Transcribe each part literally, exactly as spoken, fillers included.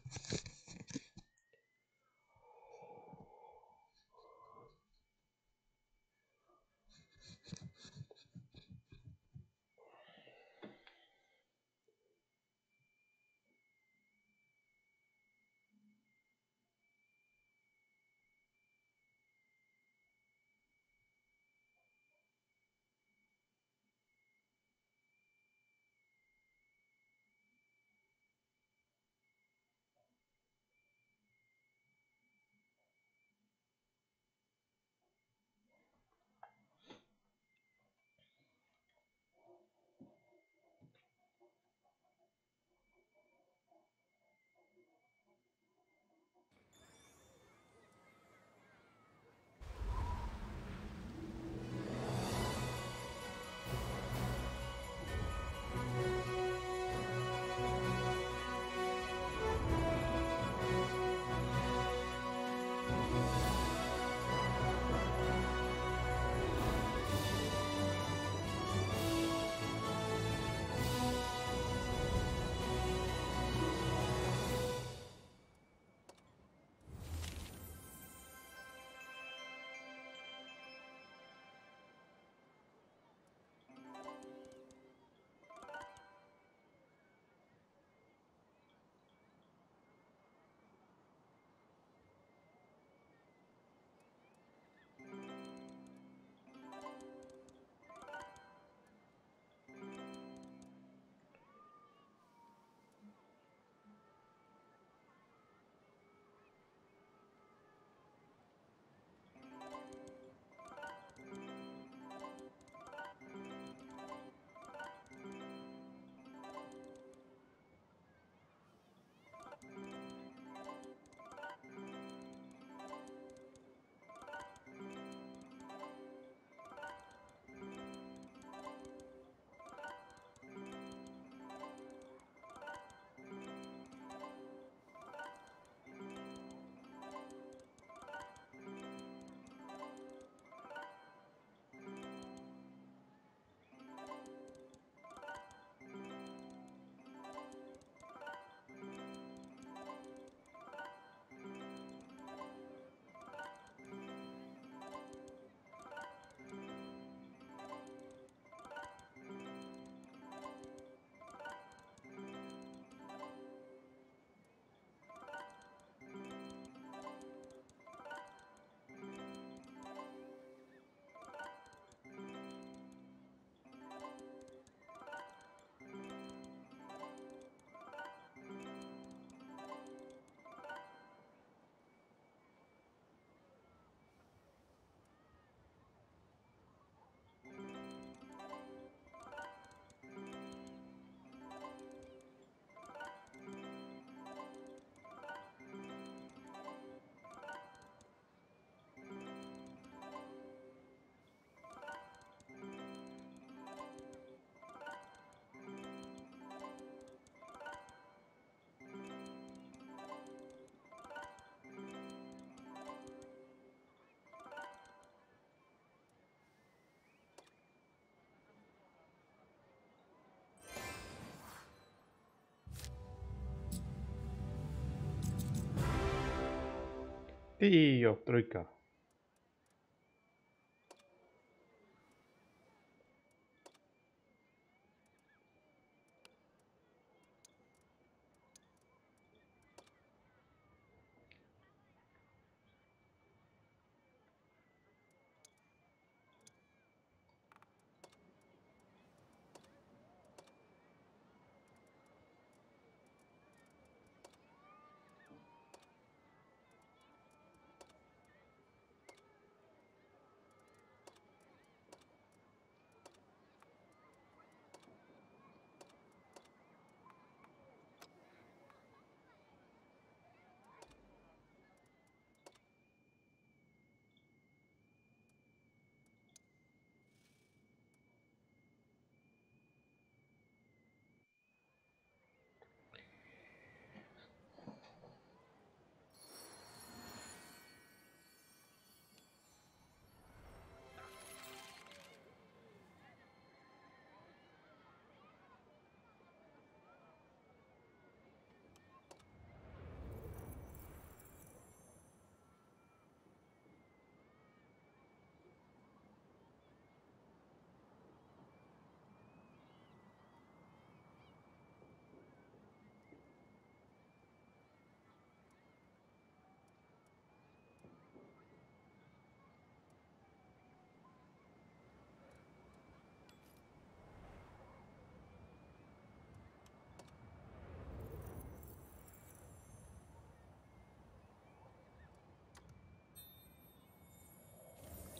Ty jo, trojka.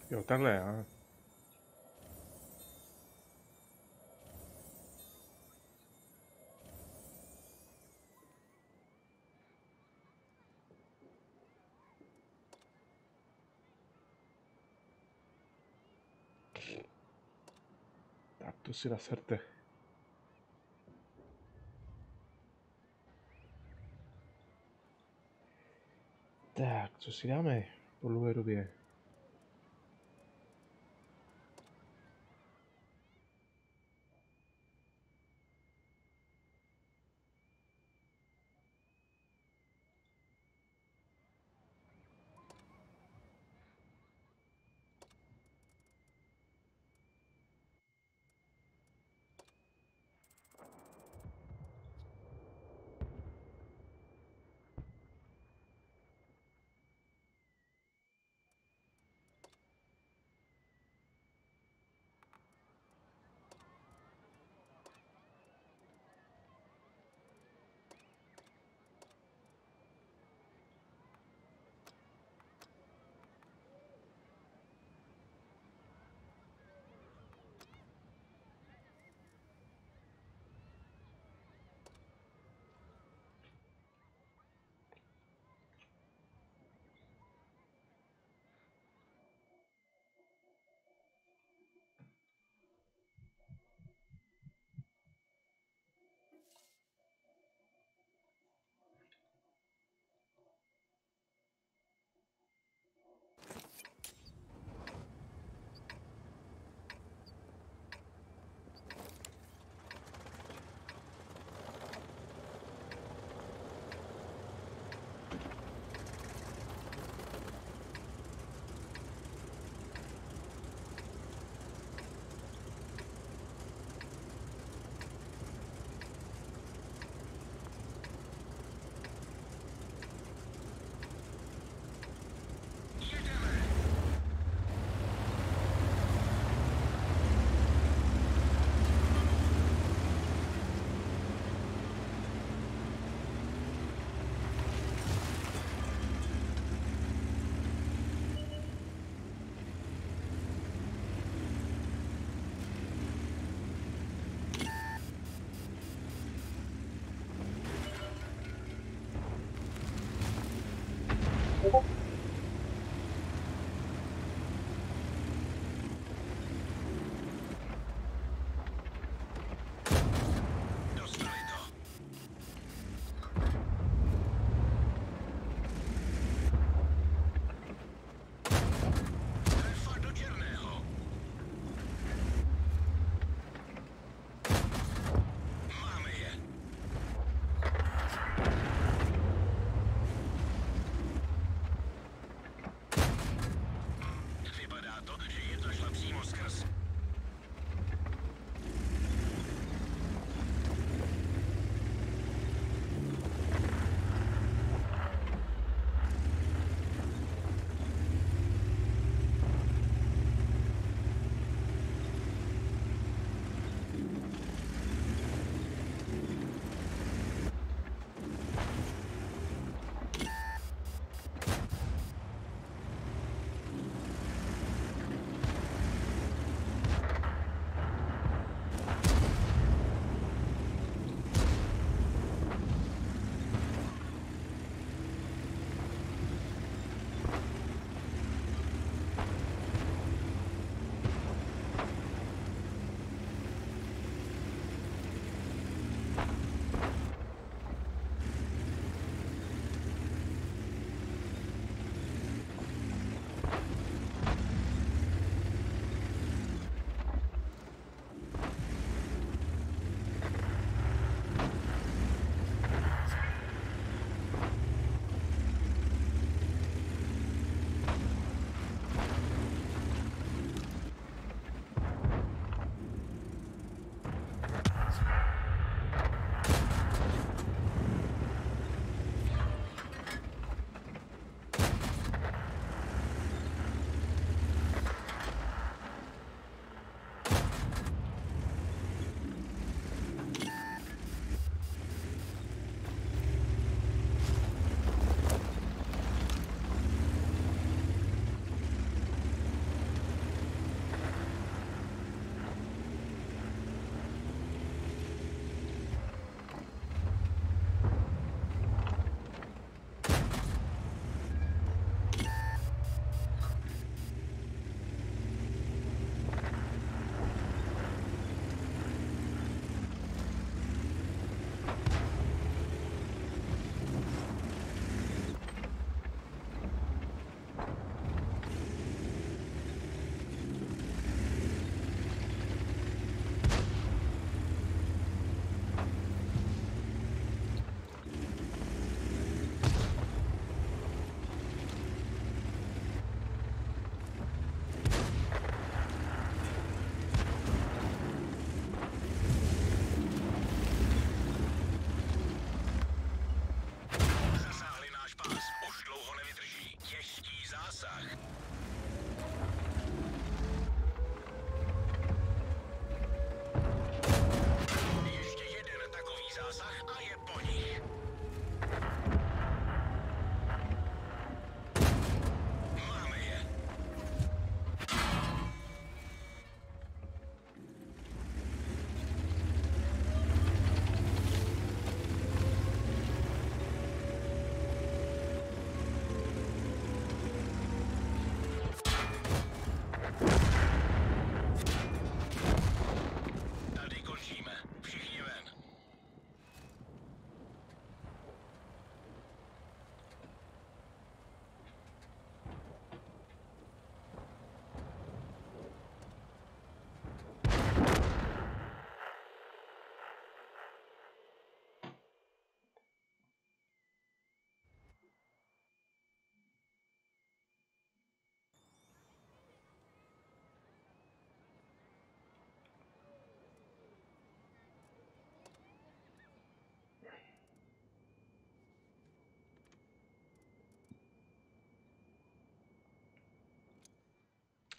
Jo, takhle, já. Tak to si naserte. Tak, co si dáme po dlouhé době?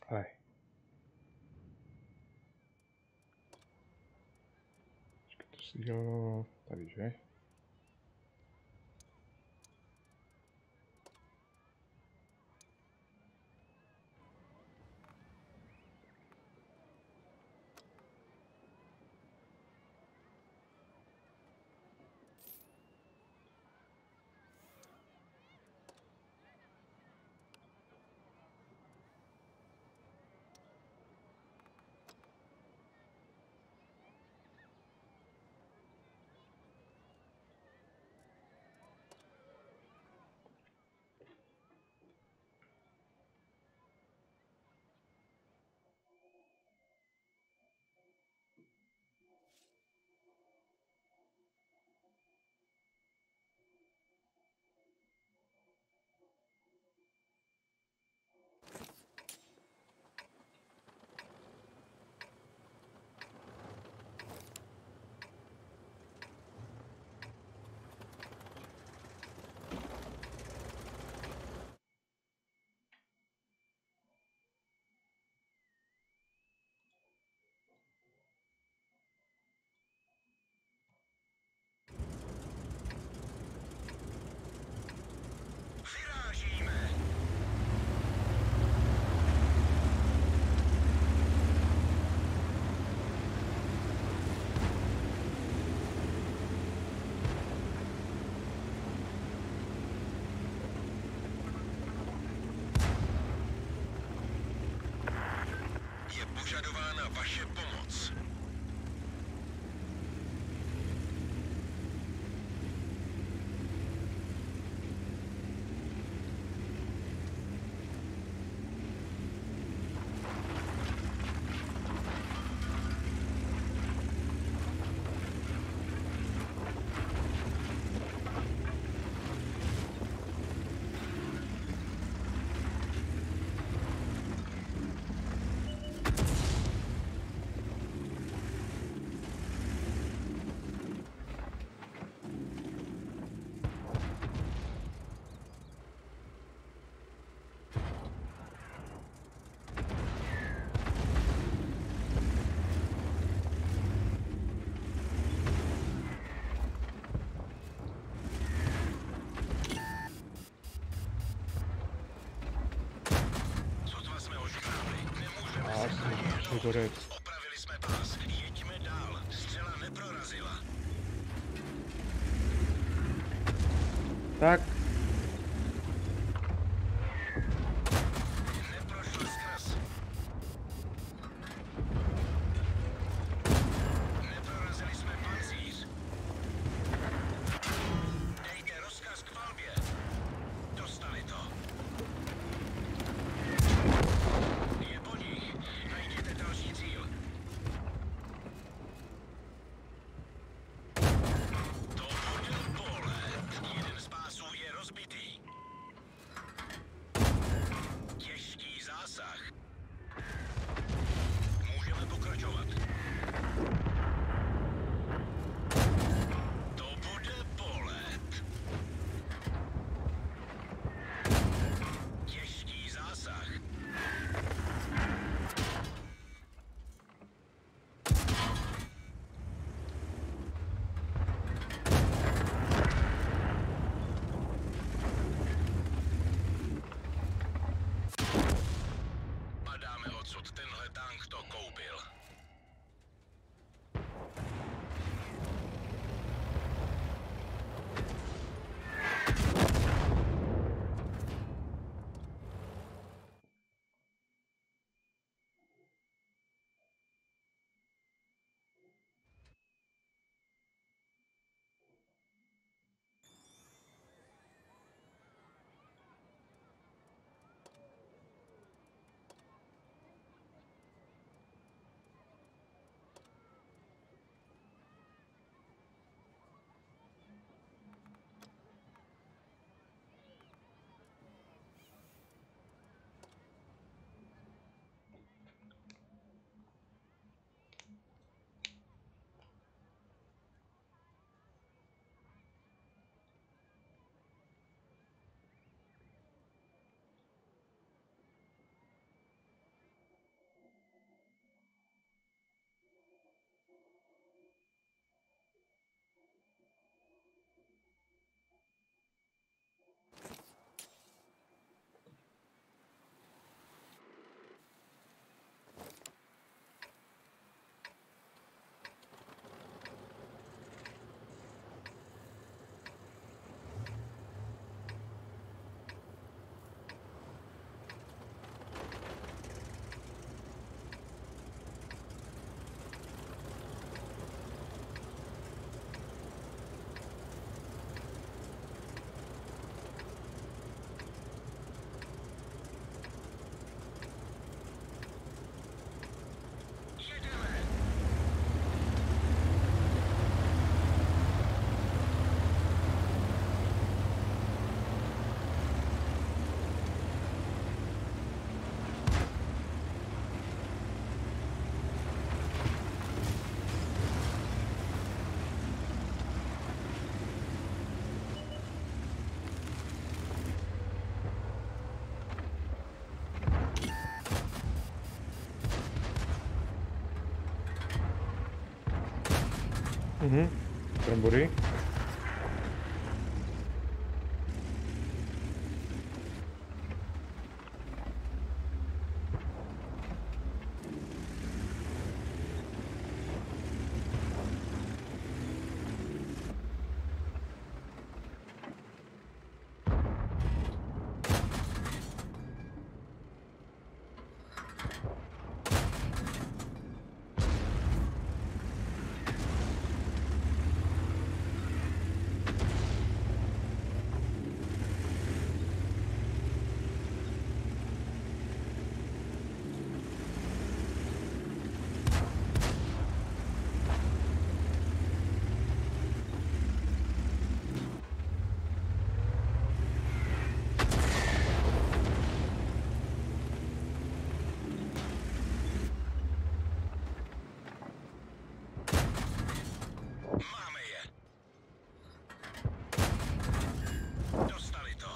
Ale. To si dělalo tady, že? Požadována vaše pomoc. Opravili jsme pás. Jeďme dál. Střela neprorazila. Tak. Neprošla skrz. Neprorazili jsme pancíř. Dejte rozkaz k palbě. Dostali to. Je po nich. Najděte další cíl. To bude bolet. Jeden z pásů je rozbitý. Těžký zásah. Můžeme pokračovat. To bude bolet. Těžký zásah. Padáme odsud, tenhle tank to koupil. Mhm. Brambory. Máme je. Dostali to.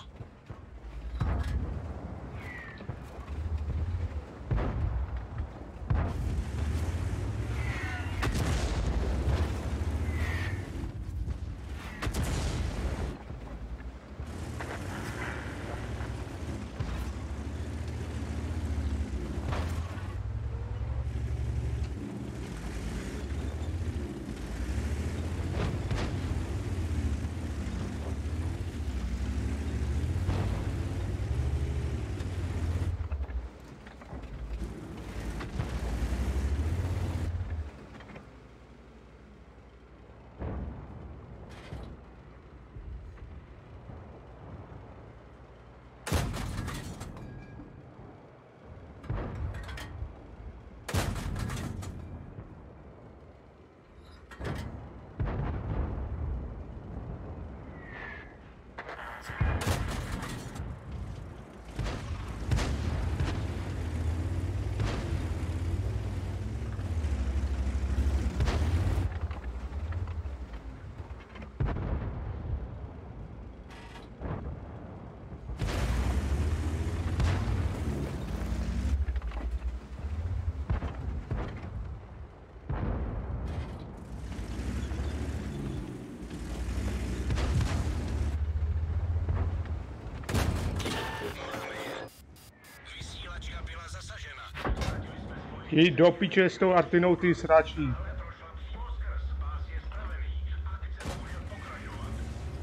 Vysílačka byla zasažena. Jdi do piče s tou Artinou, ty sráčí. Prošla přímo skrz. Pás je spravený. Akce může pokračovat.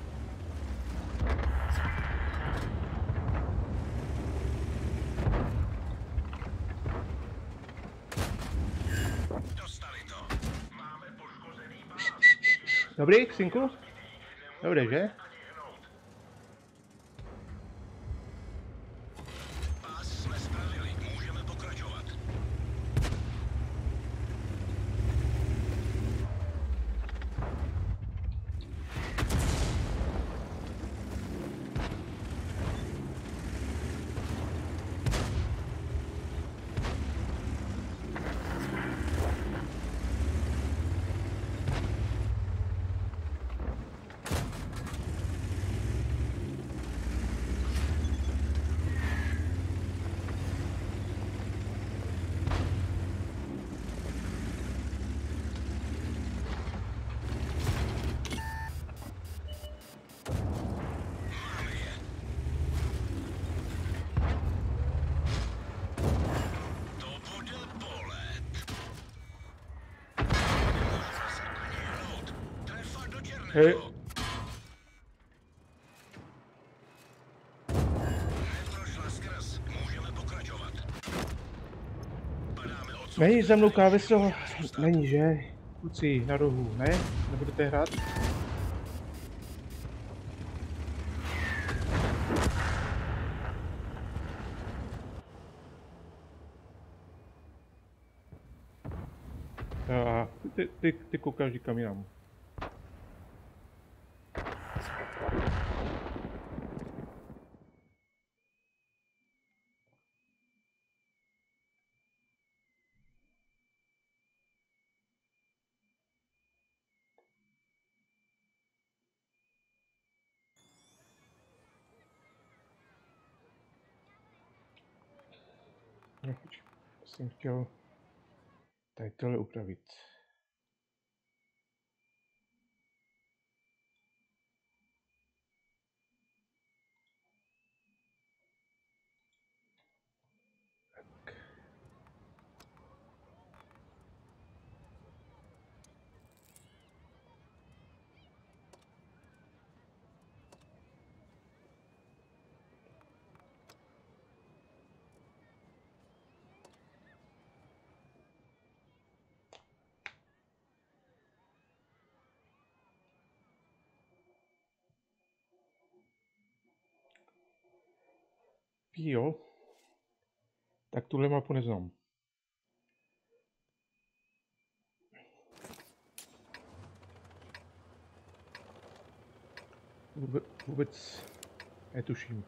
Dostali to. Máme poškozený pás. Dobrý, synku? Dobrý, že? Pás jsme spravili. Můžeme pokračovat. Máme je. To bude bolet. Nemůžeme se ani hnout. Trefa do Hej. černého. Neprošla skrz. Můžeme pokračovat. Padáme odsud. Není za mnou káveso? Není, že? Kluci, na rohu, ne? Nebudete hrát? A ty, ty, ty koukáš někam jinam. No, počkej, jsem chtěl tady tohle upravit. jo. Tak tuhle mapu neznám. Vůbec, vůbec netuším.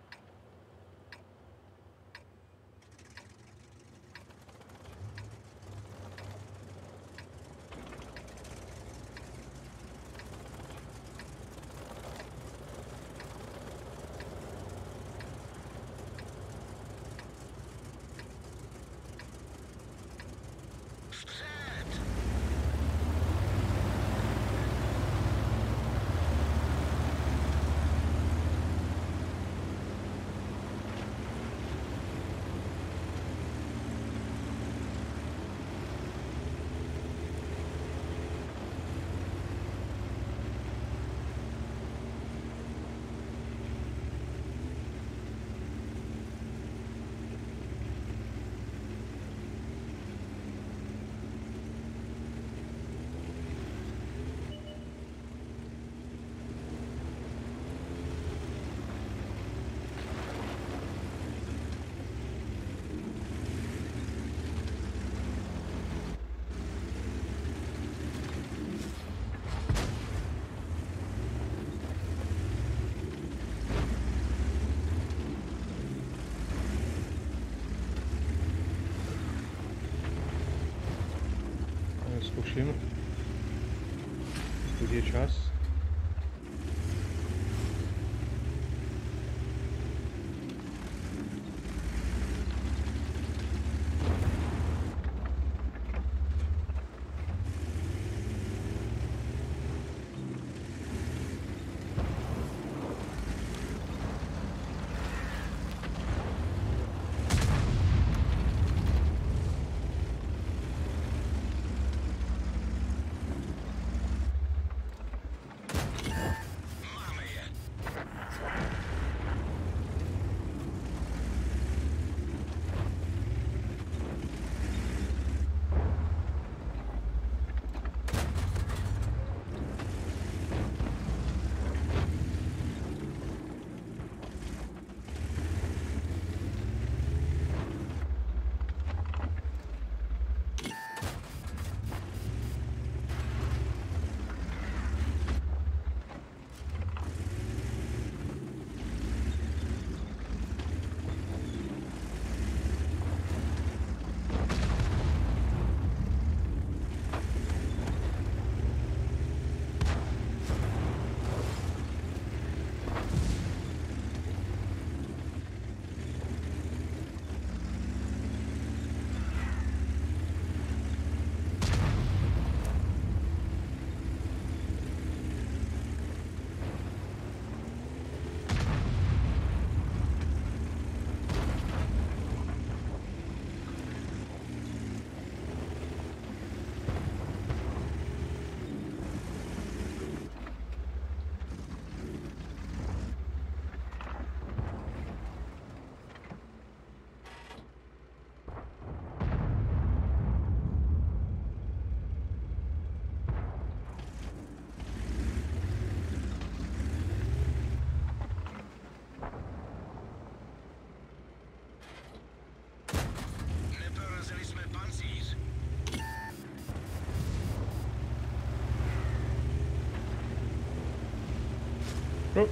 Zkouším. Teď je čas. No.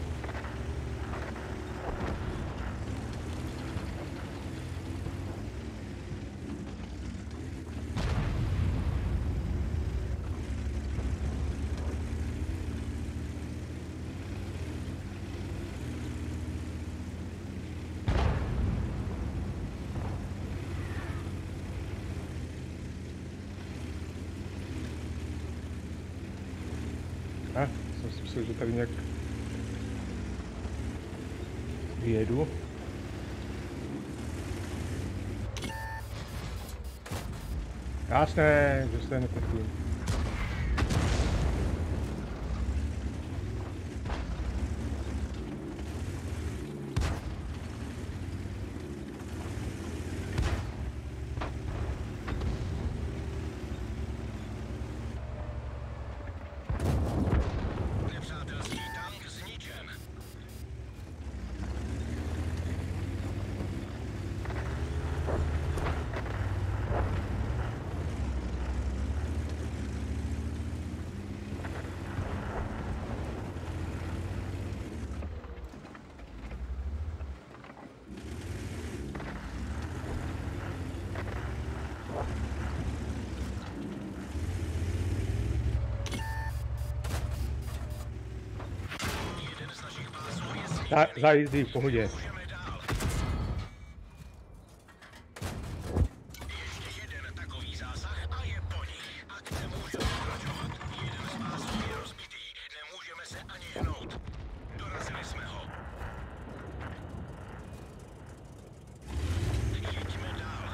A, jsem si myslel, že tady nějak vyjedu. Jasné, že se netrfím. Za, za jízdy, v pohodě. Můžeme dál. Ještě jeden takový zásah a je po nich. Akce může pokračovat. Jeden z pásů je rozbitý. Nemůžeme se ani hnout. Dorazili jsme ho. Jeďme dál.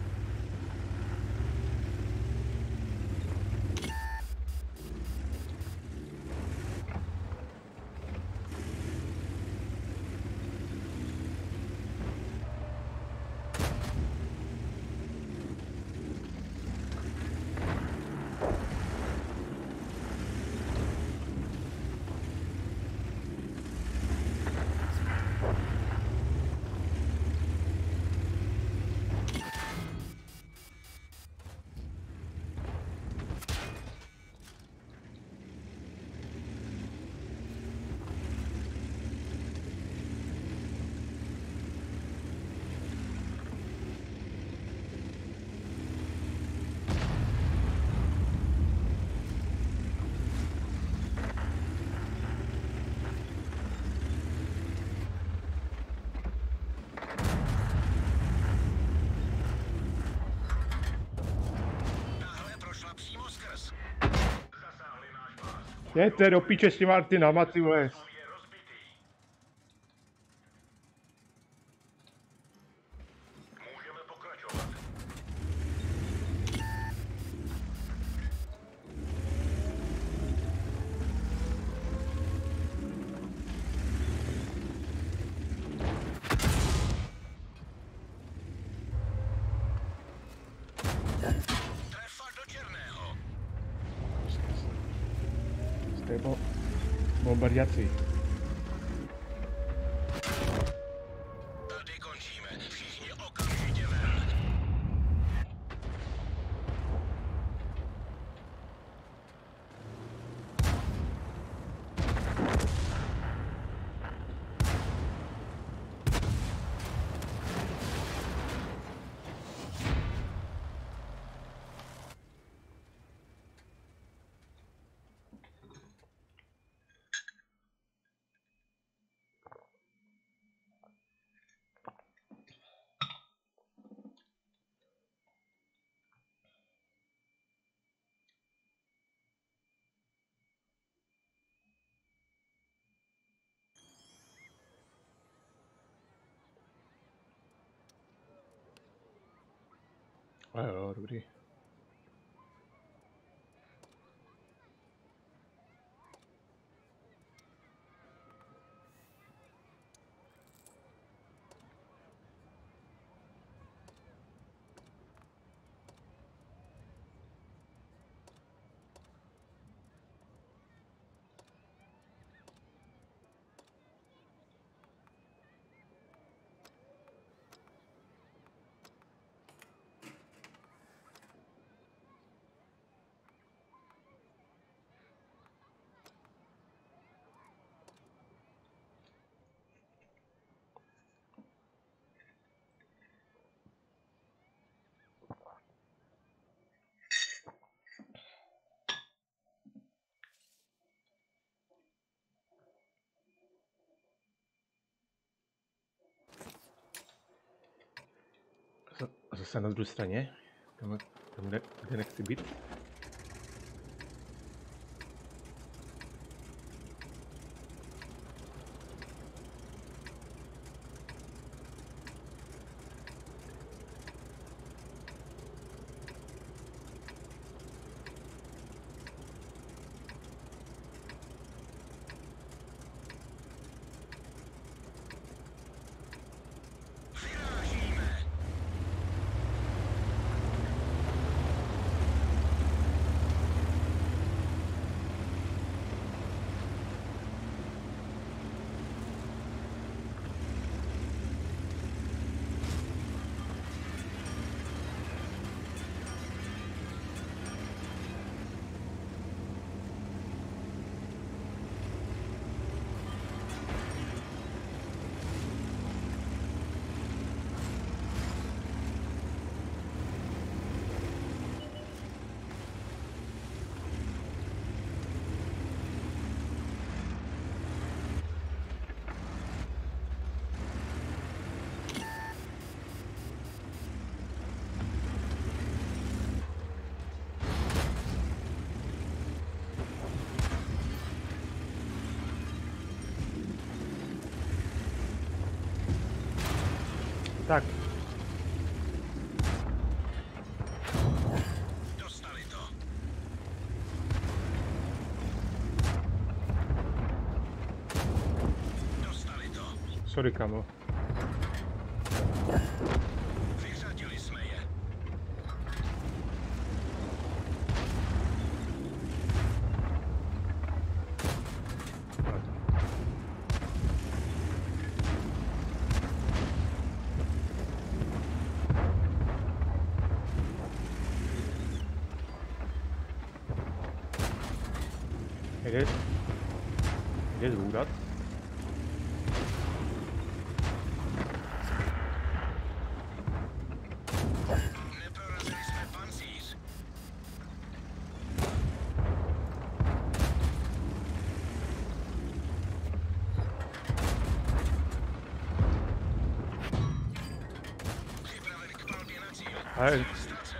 Tahle prošla přímo skrz. Zasáhli náš pás. Jděte do píče s těma artinama, ty vole. Je rozbitý. Můžeme pokračovat. Trefa do černého. Jste bo... bombardiaci. Tady končíme. Všichni okamžitě ven. A jo, dobrý. A zase na druhé straně, tam, tam kde, kde nechci být. Vyrážíme. Tak. Dostali to. Dostali to. Sorry, kamo. Vyřadili jsme je. Jde? Jde zůdat? Neprorazili jsme pancíř. Připraven k palbě na cíl. Ale Ztracen.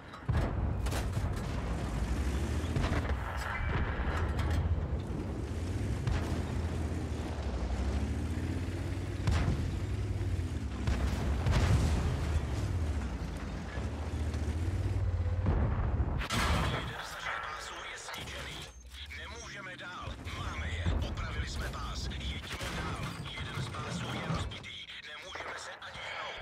Líder zažil pásu je zničený. Nemůžeme dál. Máme je. Opravili jsme pás. Jedíme dál. Jeden z pásů je rozbitý. Nemůžeme se ani hnout.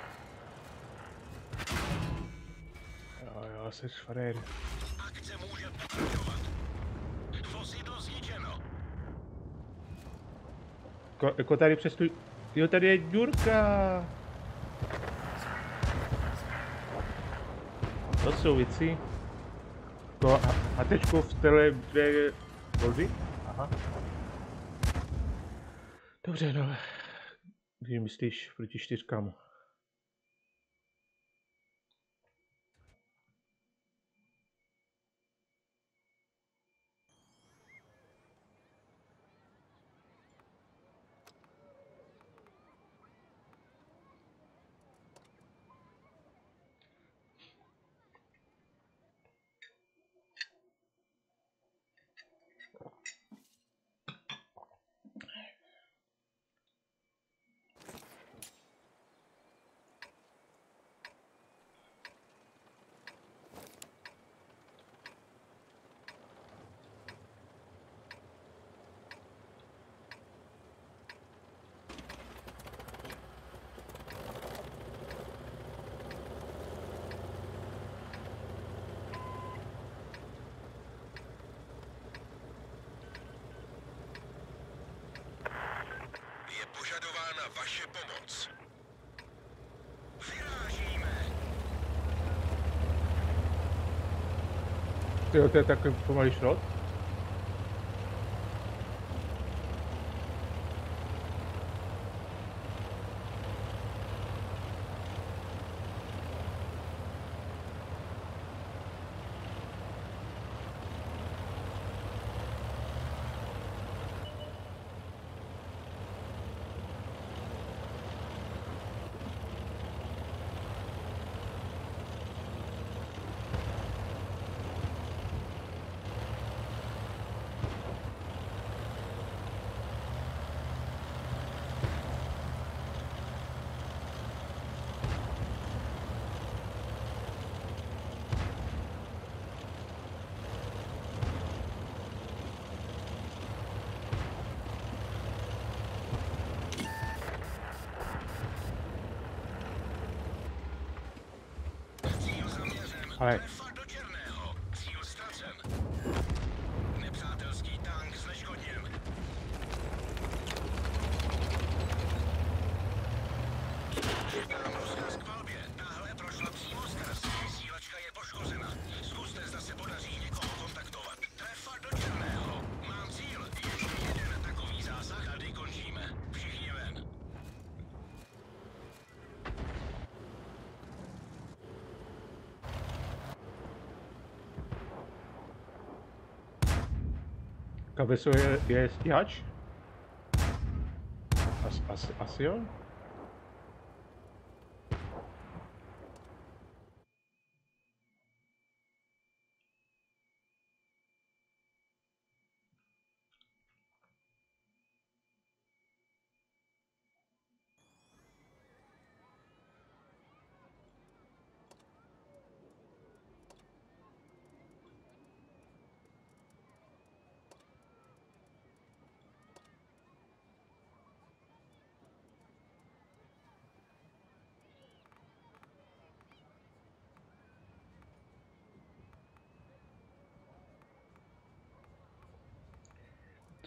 jo, jo, jsi frajer. Akce může pokračovat. Vozidlo zničeno. Ko, jako tady přes tu... Jo, tady je Ďurka. To jsou věci. To a, a teďko v tele dvě vozy? Aha. Dobře, no. Když myslíš proti čtyřkám. Je požadována vaše pomoc. Vyrážíme. Jo, to je takový pomalý šrot. Cíl zaměřen. Ale Trefa do černého. Cíl ztracen. Nepřátelský tank zneškodněn. Dám rozkaz k palbě. Tahle prošla přímo skrz. Vysílačka je poškozena. Zkuste, zda se podaří někoho kontaktovat. Trefa do černého. Mám cíl. Ještě jeden takový zásah. Tady končíme. Všichni ven. Kaveso je, je stíhač? As, asi, asi jo?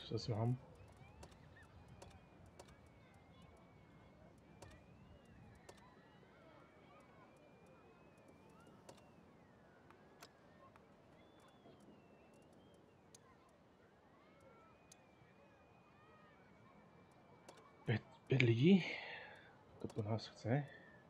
zase mám. Pět, pět lidí? To po nás chce.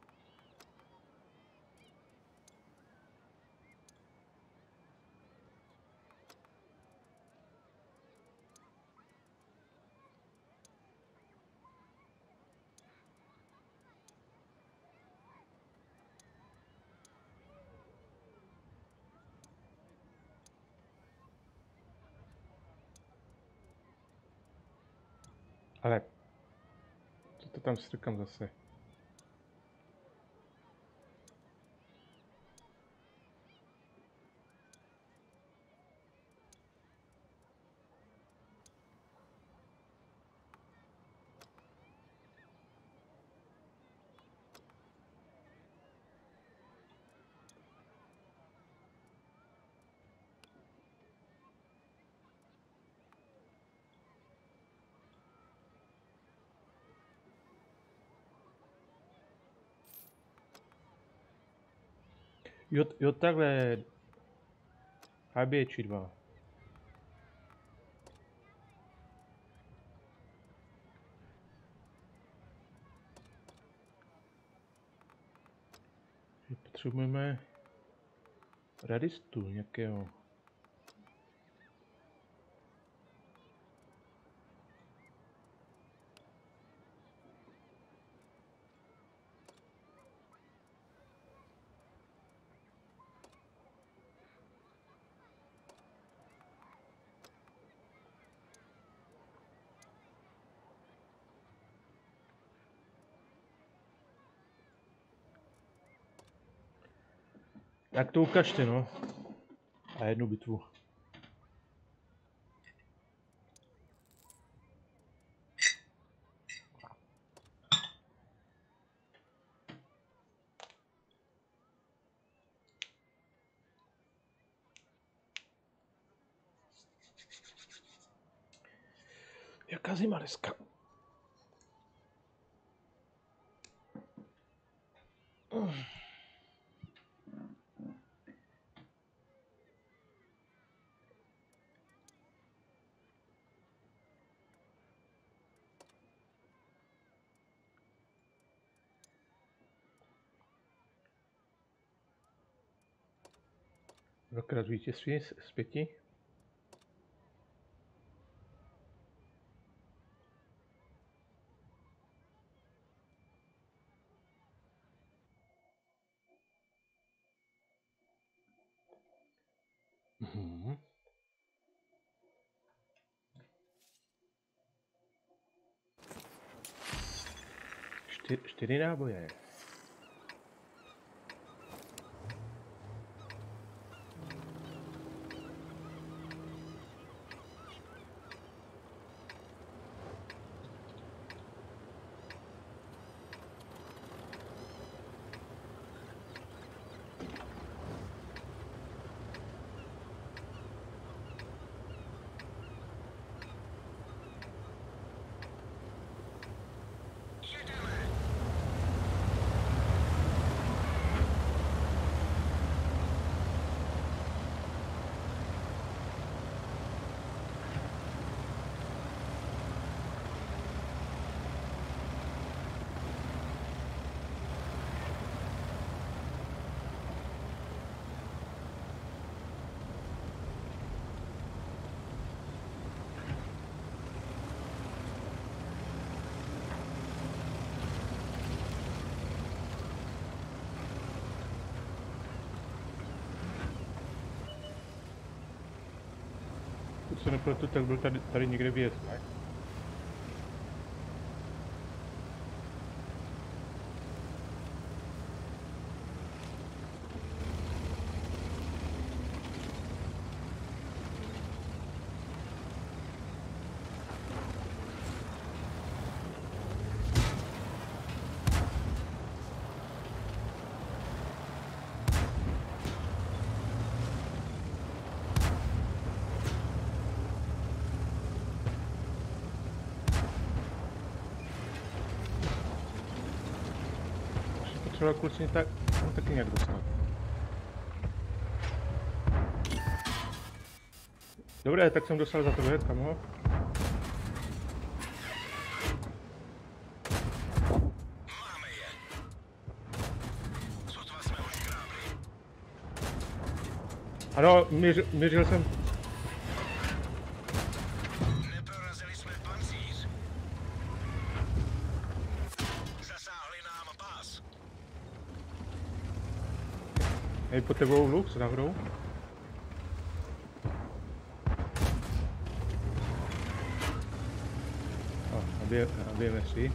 Ale co to tam strkám zase? Jo, jo takhle. H B či dva. Potřebujeme radistu nějakého. Tak to ukažte, no. A jednu bitvu. Jaká zima dneska? Dvakrát vítězství z pěti. Mhm. Čtyři, čtyři náboje. Pokud se nepletu, tak byl tady, tady někde vjezd, ne? potřeboval kluci tak, no, taky nějak dostat. Dobré, tak jsem dostal za tebe, kamo. Máme je. Sotva jsme ho škrábli. Ano, měřil, měřil jsem. Neprorazili jsme pancíř. Zasáhli nám pás. Hej, pod tebou luk s nahrou. No, nabije, nabijeme si.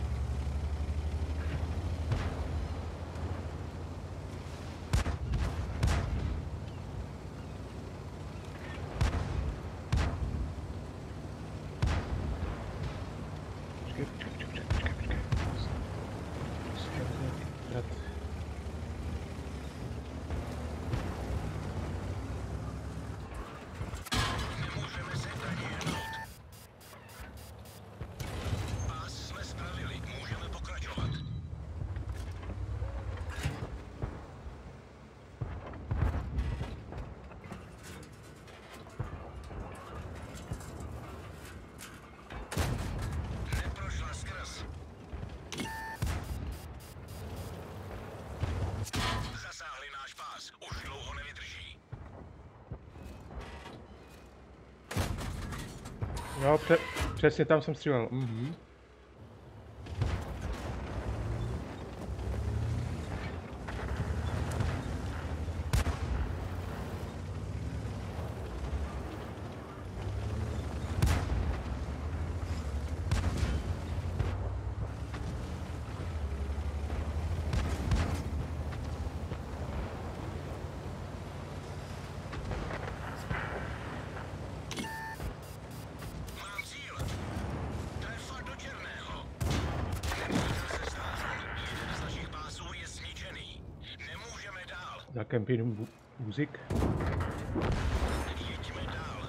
Počkej, počkej, počkej, počkej, počkej. Brat. Nemůžeme se tady hnout. Pás jsme spravili. Můžeme pokračovat. Neprošla skrz. Zasáhli náš pás. Už dlouho nevydrží. No, pře přesně tam jsem střílel. Mhm. Mám cíl. Trefa do černého. Nepřítel se stáhl. Jeden z našich pásů je zničený. Nemůžeme dál. Za kempinu Buzik. Jeďme dál.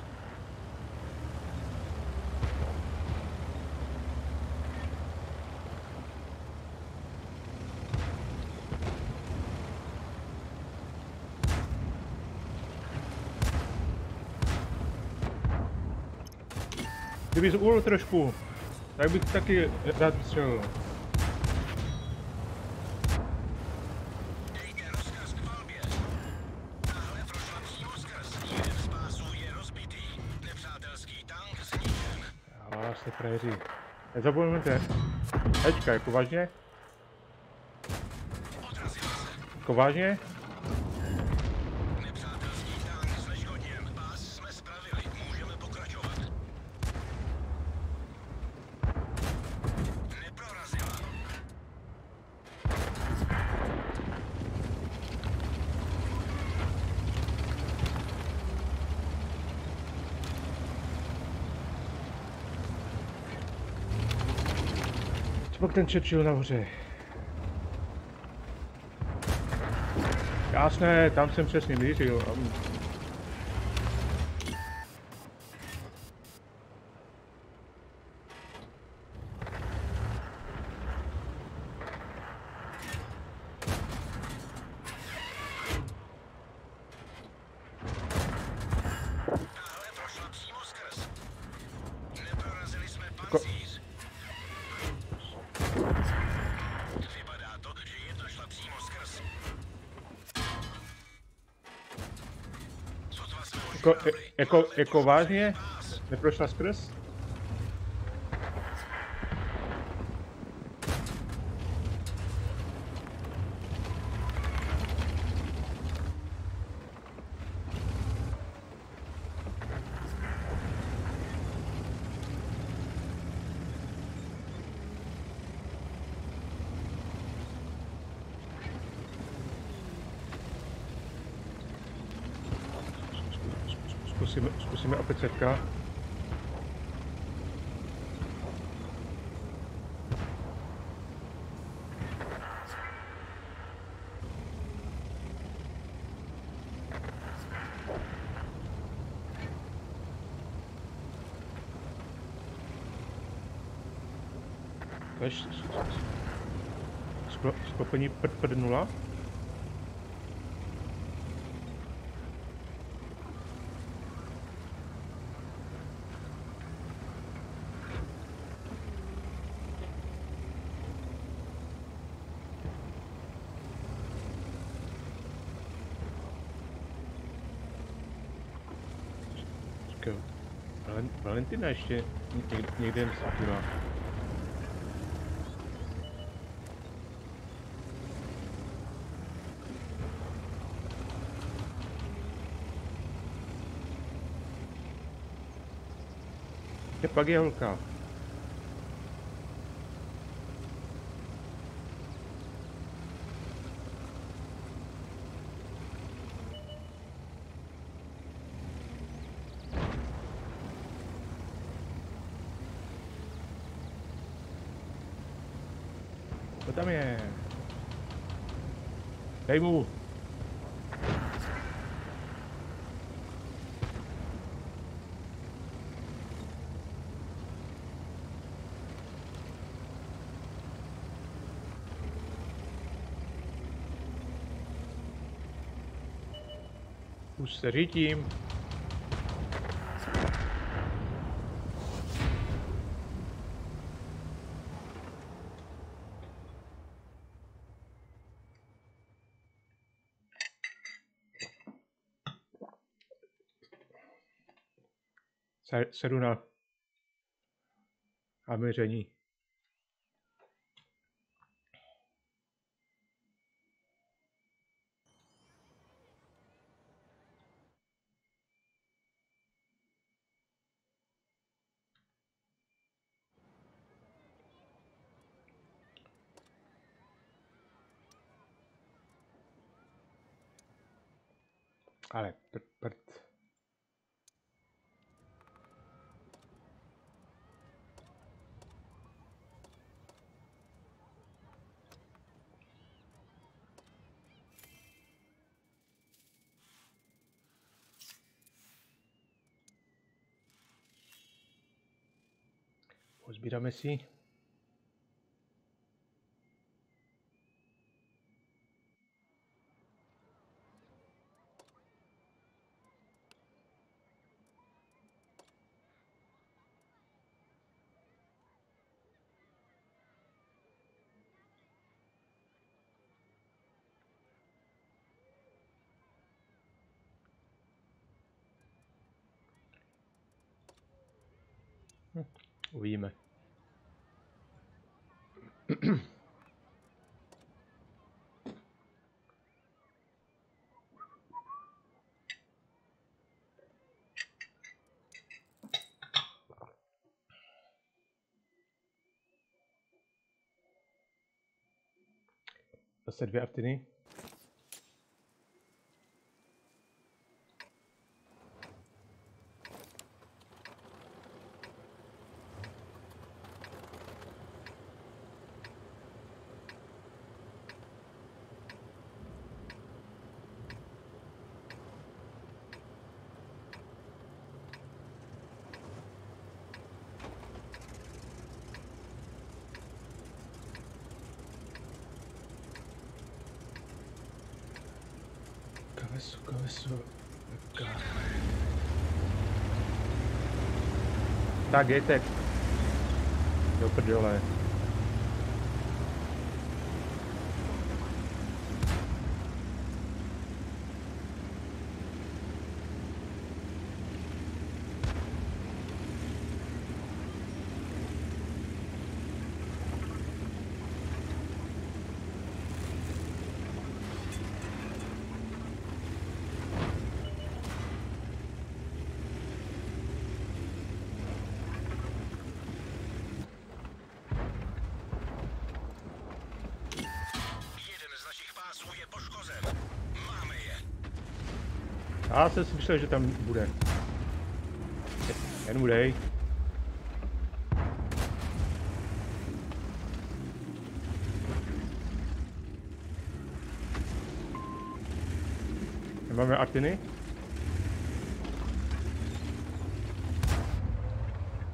Kdyby zul trošku, tak bych taky rád střelil. Dejte rozkaz k palbě. Tahle prošla přímo skrz. Jeden z pásů je rozbitý. Nepřátelský tank zničen. Já se frajeři. Nezapomeňte. Hečka, jako vážně? Odrazila se. Jako vážně? Nepřátelský tank zneškodněn. Pás jsme spravili. Můžeme pokračovat. Neprorazila. Co pak ten Churchill nahoře? Jasné, tam jsem přesně mířil. Tahle prošla přímo skrz. Neprorazili jsme pancíř. Vypadá to, že jedna šla přímo skrz. Sotva jsme ho Jako, škrábli. jako, Máme jako poškozený vážně? pás. Neprošla skrz? Zkusíme, zkusíme opět setka. Sklopení prd prd nula. Valentina ještě někde, někde jen zbyla. Kde pak je holka? Co tam je? Dej mu! Už se řídím. Sedu na a měření. Ale prd, prd. Pozbíráme si. Hm, uvidíme. Zase dvě aftiny. Kavesu, kavesu. Tak je teď. Do prdele. Já jsem si myslel, že tam bude. Jen mu dej. Nemáme artiny?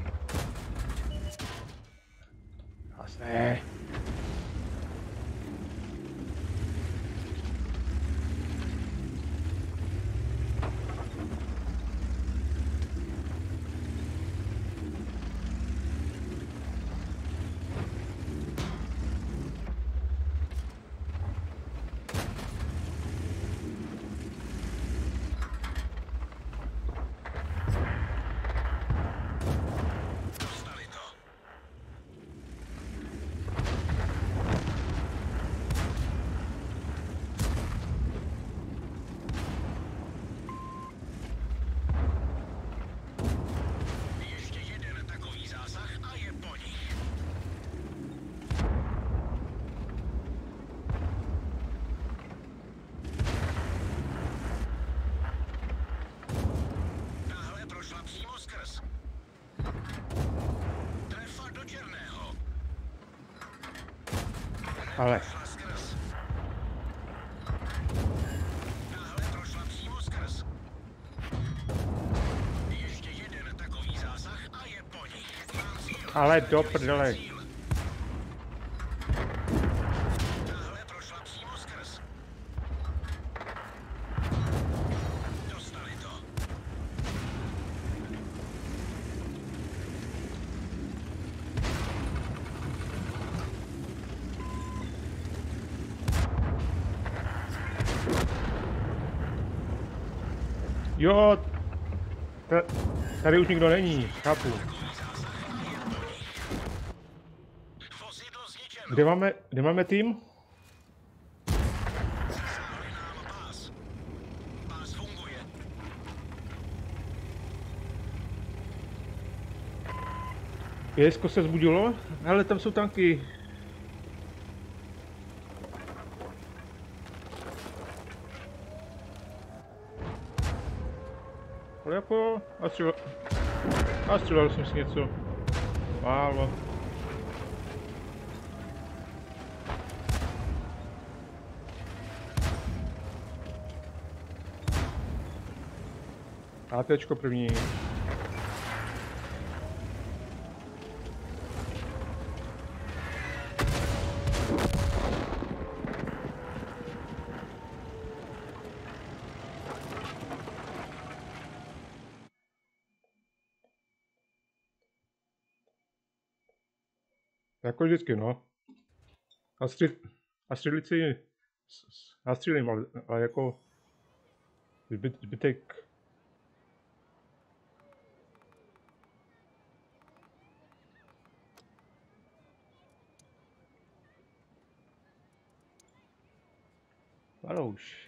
Jasné. Ale prošla skrz. Tahle prošla přímo skrz. Ještě jeden takový zásah a je po nich. Mám cíl. Ale do Ztratili jsme prdele. cíl. Tahle prošla přímo skrz. Dostali to. Jo, ta, tady už nikdo není, chápu. Vozidlo zničeno. Kde máme, kde máme tým? Zasáhli nám pás. Pás funguje. Jesko se zbudilo, ale tam jsou tanky. Ale jako, a střílel, a střílel jsem si něco. Málo. ATčko první. Jako vždycky, no. A, stři, a střelit si, a střílím, ale, ale jako zbyt, zbytek. Palouš.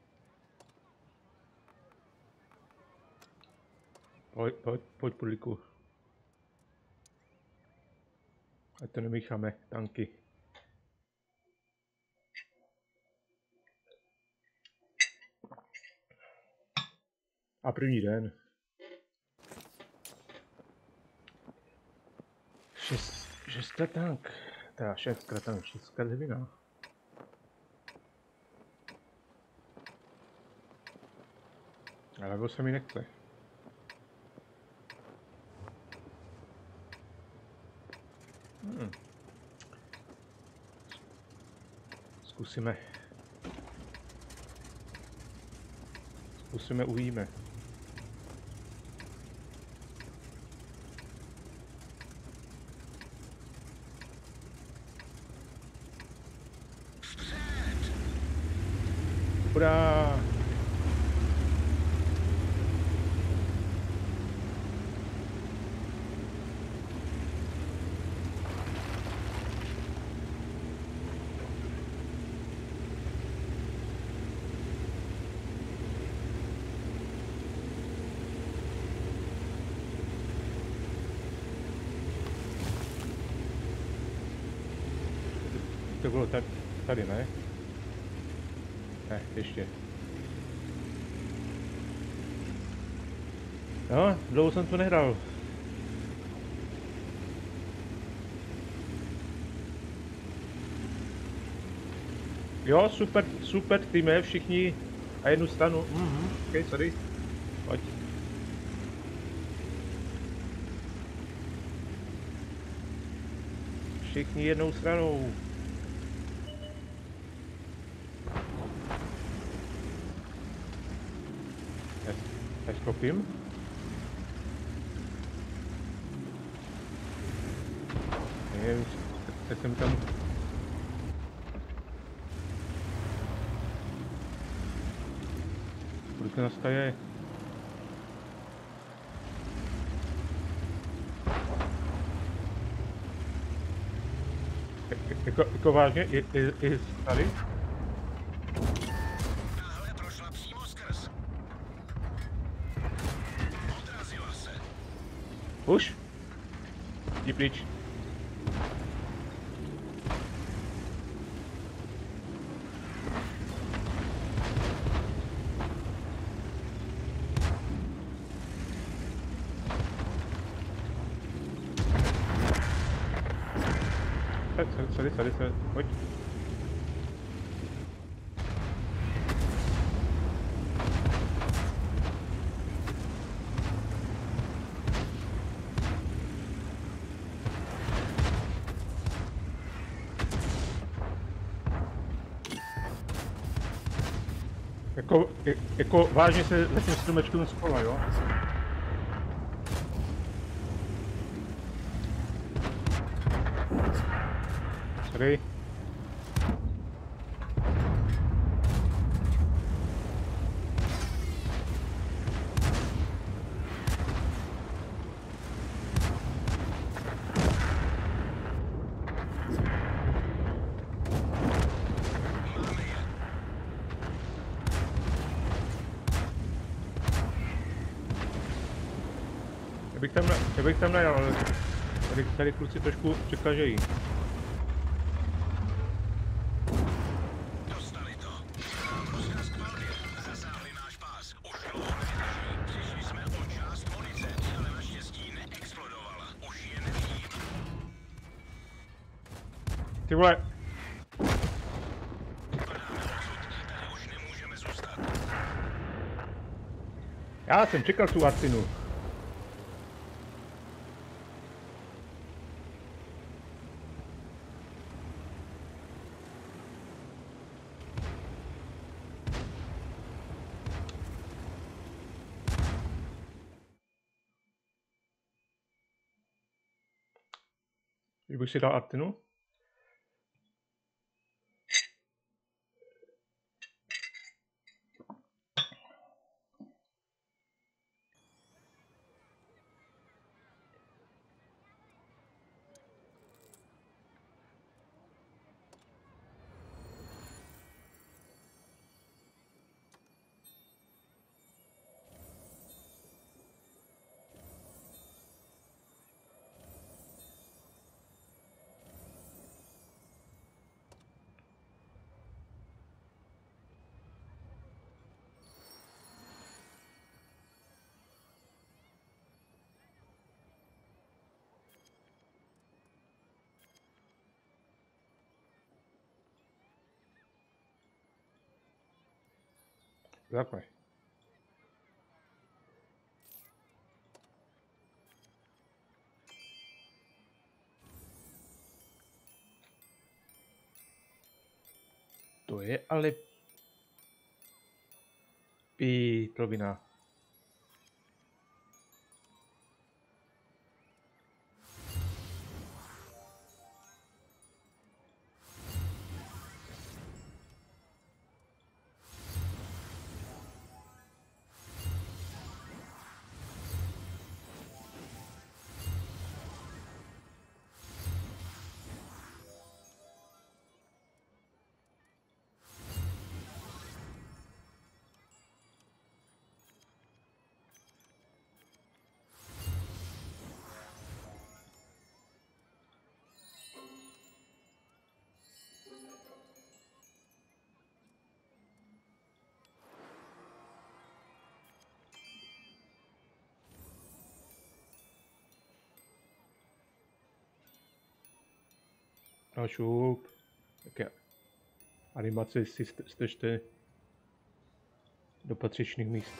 Pojď, pojď, pojď, pudlíku. Ať to nemícháme, tanky. A první den. Šest, šestkrát tank. Teda šestkrát tank, šestkrát hevina. Ale to se mi nechce. Hmm. Zkusíme. Zkusíme, uvidíme. Hurá! To bylo tady, tady, ne? Ne, ještě. No, dlouho jsem to nehrál. Jo, super, super týme, všichni a jednu stanu. Mhm, ok, sorry. Pojď. Všichni jednou stranou. Já skopím. Nevím, teď jsem tam... Kolik nás tady je? Jako, jako vážně? Je, je, je tady? Tahle prošla přímo skrz. Odrazila se. Už? Jdi pryč. Sorry, sorry, sorry, pojď. Jako, je, jako vážně se za tím stromečkem schoval, jo? Sorry. Já bych tam, na, já bych tam najel, ale tady, tady kluci trošku překažejí. Dostali to. Mám rozkaz k palbě. Zasáhli náš pás. Už dlouho nevydrží. Přišli jsme o část munice, ale naštěstí neexplodovala. Už je nevidím. Ty vole, Padáme odsud. Tady už nemůžeme zůstat. já jsem čekal tu Artinu. Když bych si dal Artinu. Takhle. To je ale pítrovina. A šup. Také animace si stečte do patřičných míst.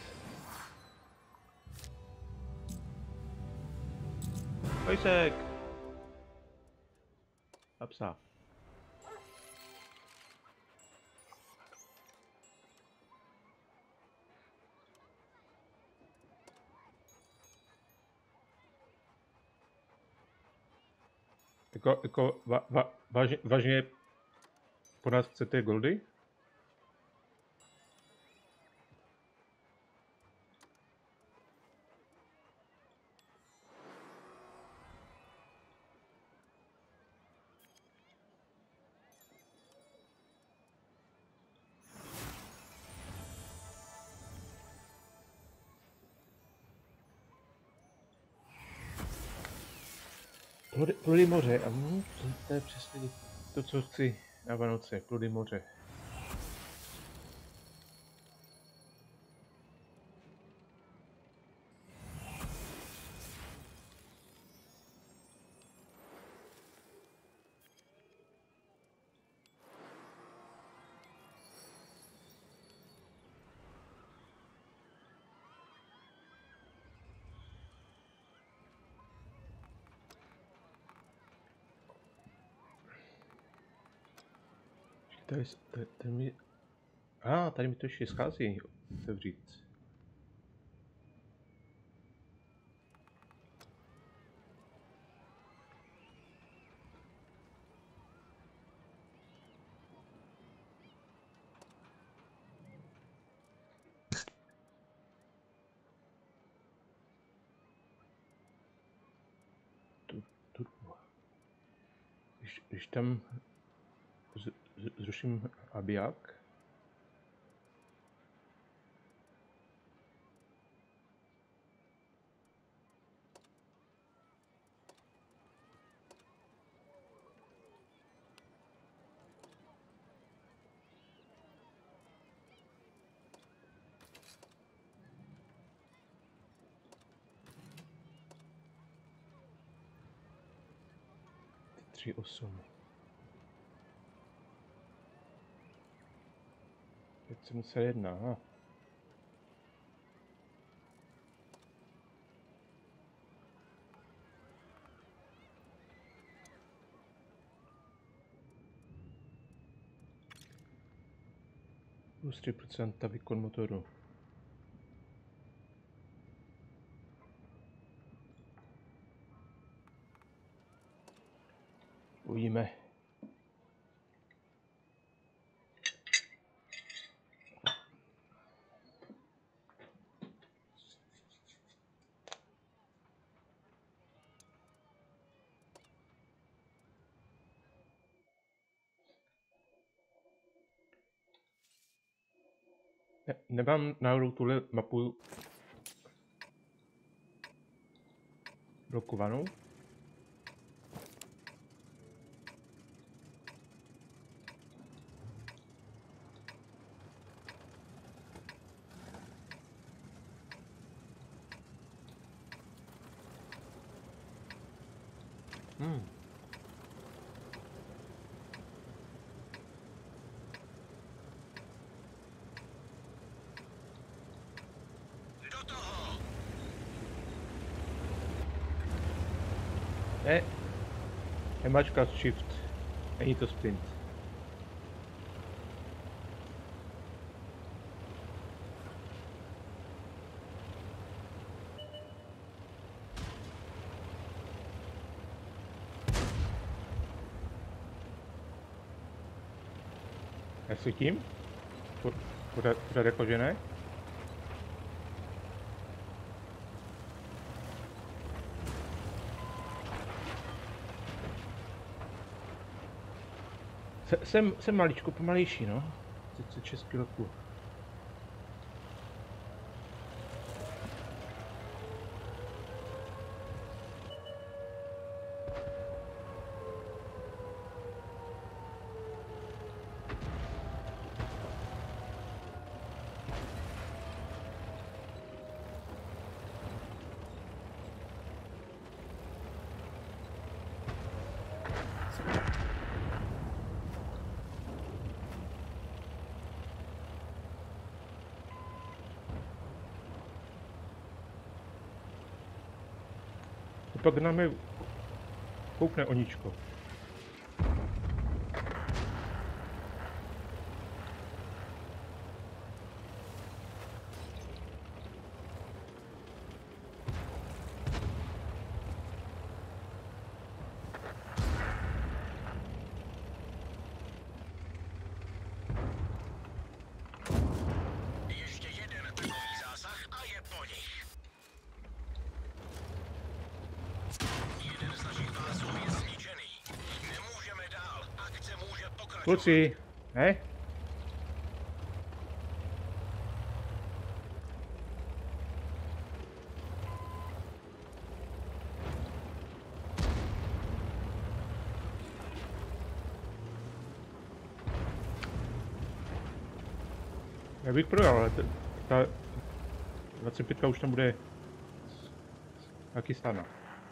Pejsek! A psa. Jako, jako, va, va, vážně, vážně po nás chcete goldy? Plody, plody moře, a hm, to je přesně to, co chci na Vánoce, plody moře. To je, to, to mi A, ah, tady mi to ještě schází otevřít. Turbo. Když, když tam z, z, zruším abiák, tři osm. pět sedm jedna, aha. Plus tři procenta výkon motoru. Uvidíme. Ne, nemám náhodou tuhle mapu blokovanou? Hmm. Do toho! Ne, nemačka shift, není to sprint. Já svítím? Pořád, pořád jako že ne? Jsem, jsem maličko pomalejší, no. třicet šest kilogramů. Pak na mě koukne Oníčko. Ještě jeden takový zásah a je po nich. Jeden z našich vázů je zničený. Nemůžeme dál. Akce může pokračovat. Kluci, ne? Já bych prodal, ale ta, ta dvacet pět už tam bude nachystána.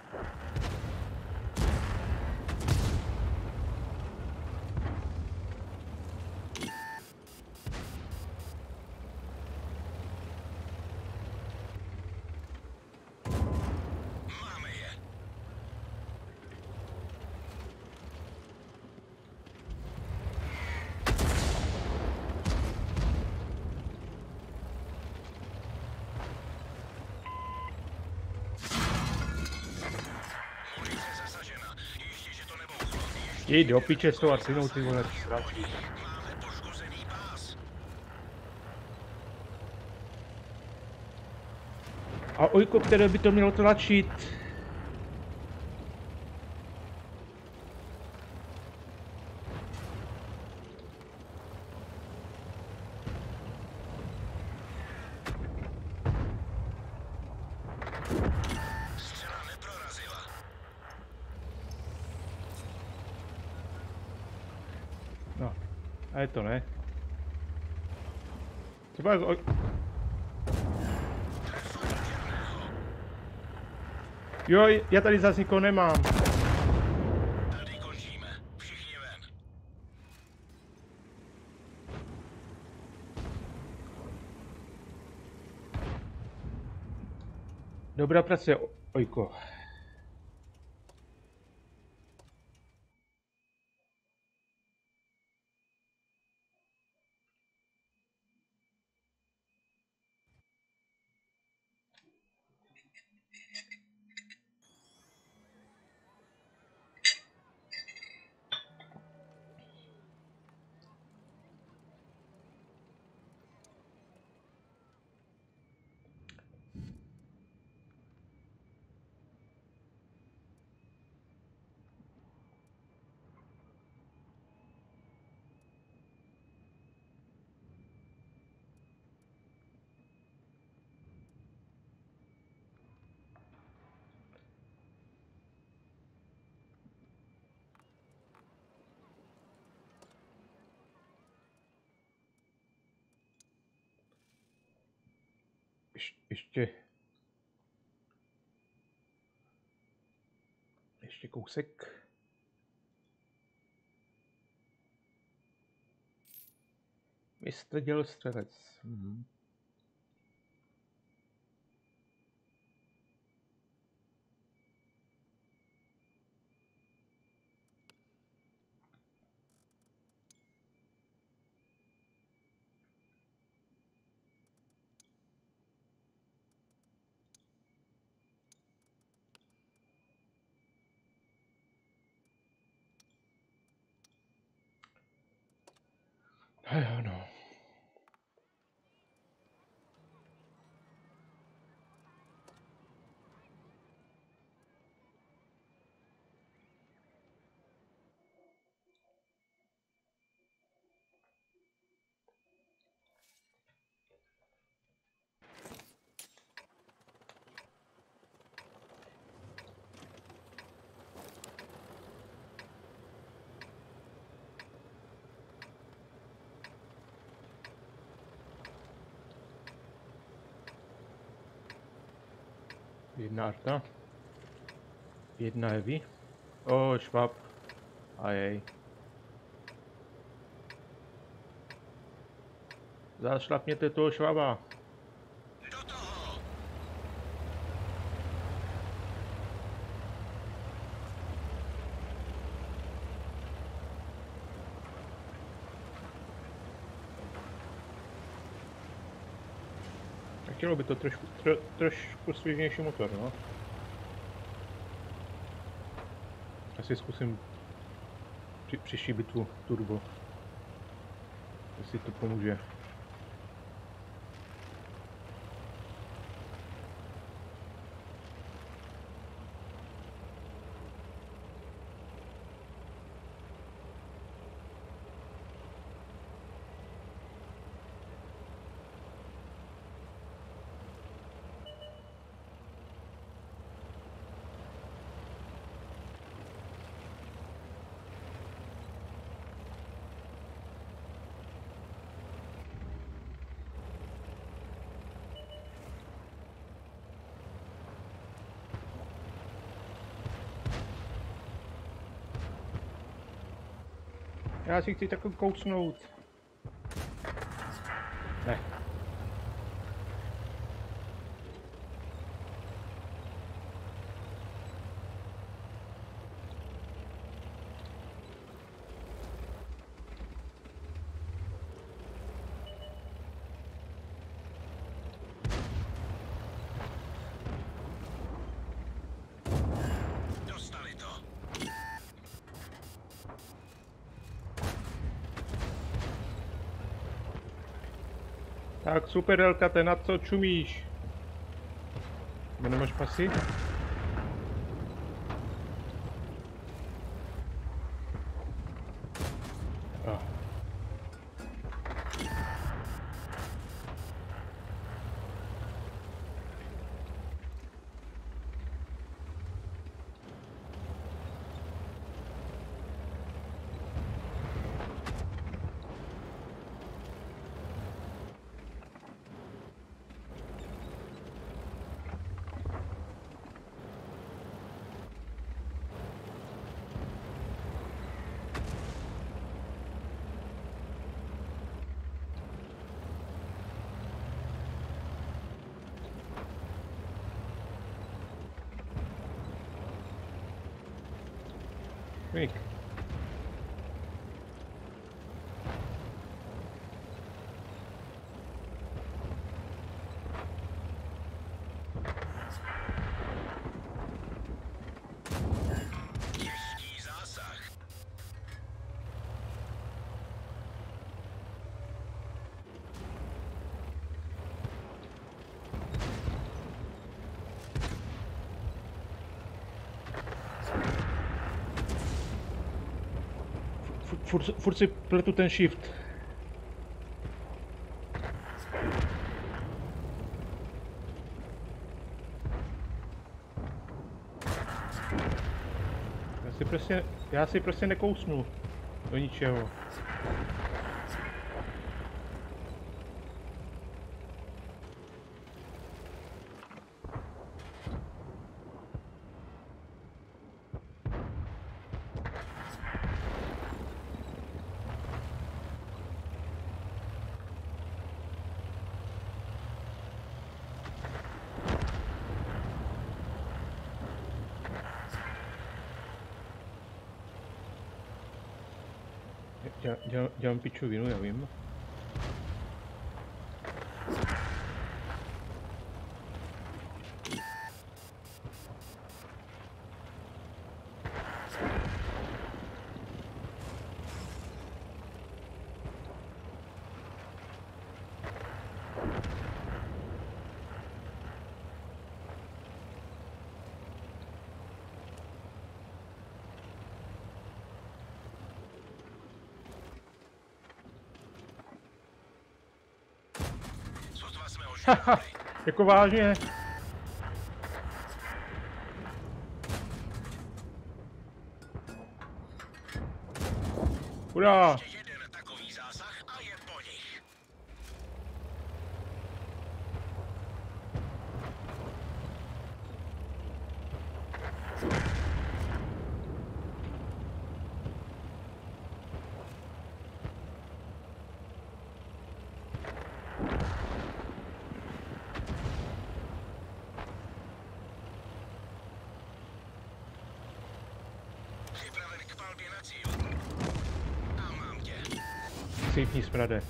Máme je. Jdi do piče s tou artinou, ty vole, sračí. Máme poškozený pás. A ojko, které by to mělo tlačit? Střela neprorazila. No, a je to ne. Třeba jak oj... Jo, já tady zase nikoho nemám. Tady končíme. Všichni ven. Dobrá práce, ojko. Ješ, ještě... Ještě kousek. Vystředil střelec. Mhm. A jo, no. Jedna arta. Jedna heavy. O, švab. Ajej. Zašlapněte toho švaba. Do toho. Chtělo by to trošku, tro, trošku svěžnější motor, no. Asi zkusím při, přišíbit tu turbo. Jestli to pomůže. Já si chci takový kousnout. Ne. Dostali to. Tak super, Elka, ten na co čumíš? Nebo nemáš pasy? Ah. Mik. Těžký zásah. Furt, furt si pletu ten shift. Já si prostě, já si prostě nekousnu do ničeho. Dělám, dělám, dělám pičovinu, já vím. Sotva jsme ho Haha, šťouchli. jako vážně. Hurá! Ještě jeden takový zásah a je po nich. Připraven k palbě na cíl. A mám tě. Sejpni smrade.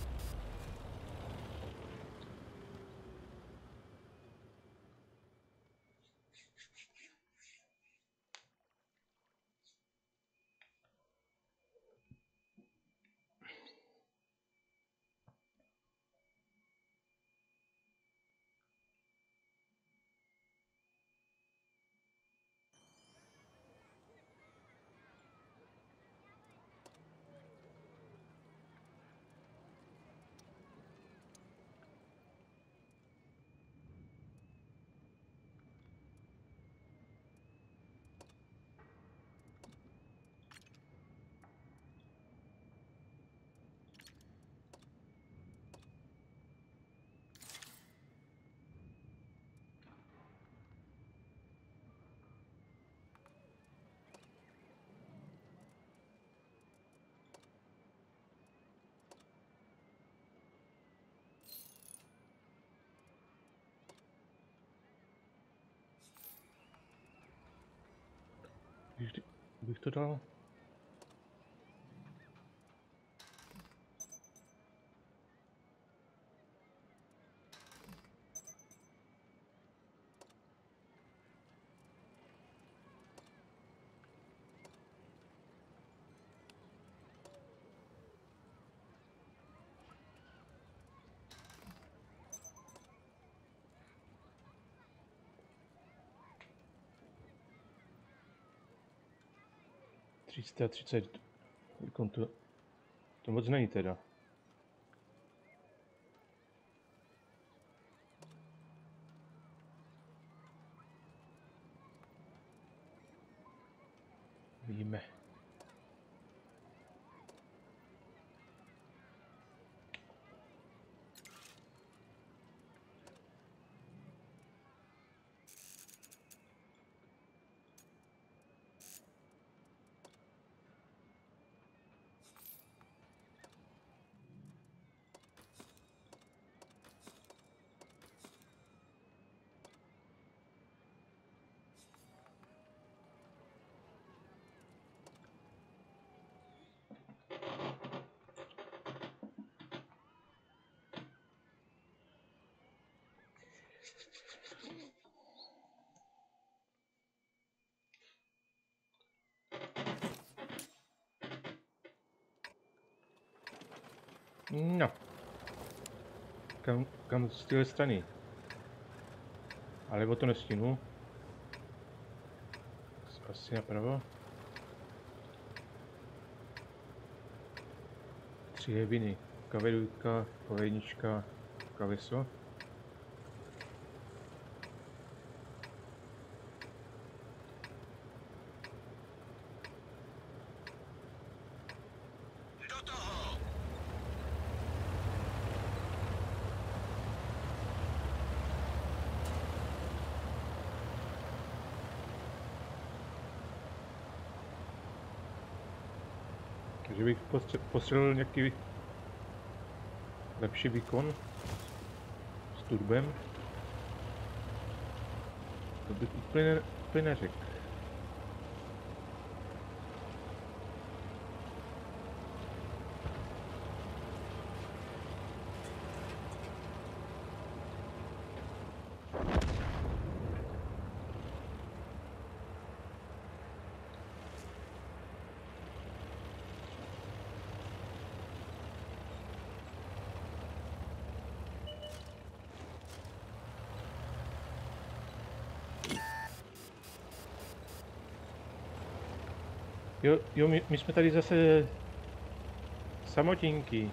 Bych, bych to dal. tři sta třicet. Výkon to, to moc není teda. Víme. No. Kam, kam z téhle strany? Alebo to nestínu. Asi napravo. Tři hebiny. Kavedujka, povednička, kaveso. Do toho! Takže bych postřel, postřelil nějaký lepší výkon s turbem. To bych úplně, úplně neřekl. Jo, jo my, my jsme tady zase samotinky.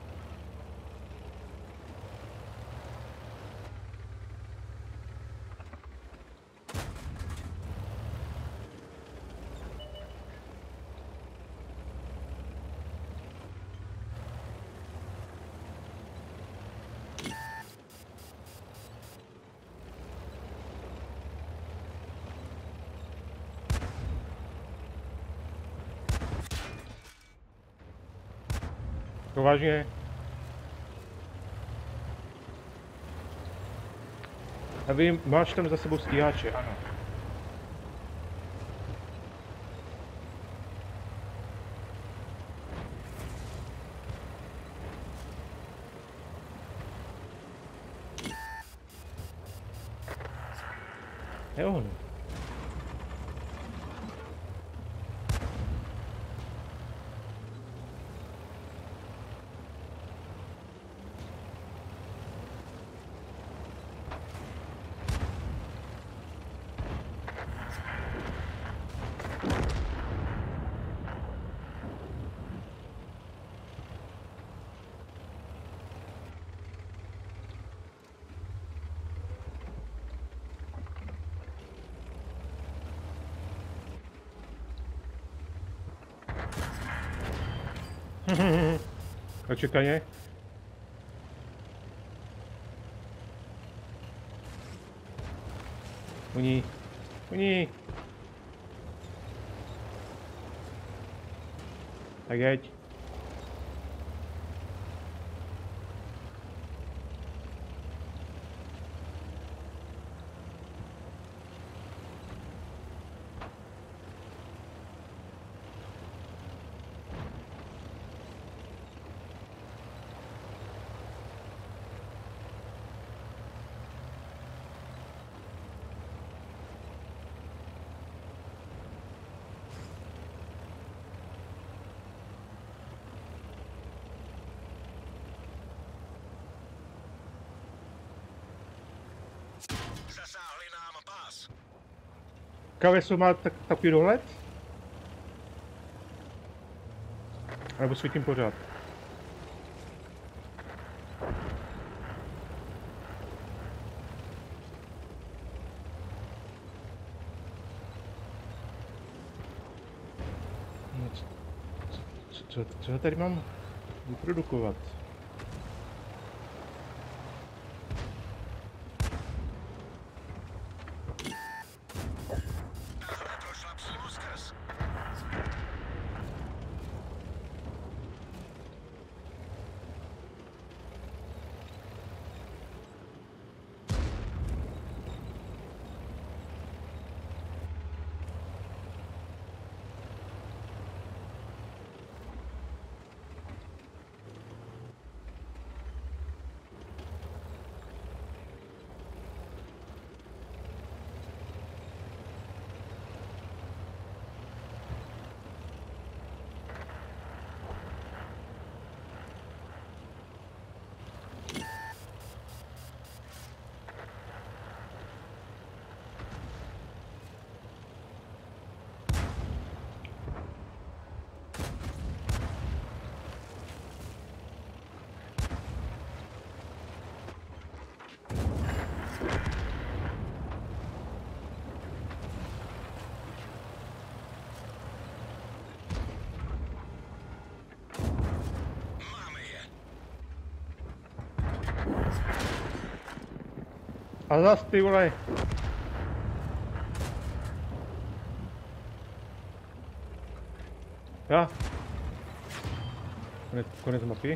To vážně. A vy máš tam za sebou stíhače, ano. Jo, no. Očekaně. Uní. Uní. Tak jeď. Zasáhli nám pás. Kaveso má tak, takový dohled? Nebo svítím pořád. No, co, co, co, co já tady mám vyprodukovat? Tahle prošla přímo skrz. Máme je. A zas ty vole! Já. Konec, konec mapy.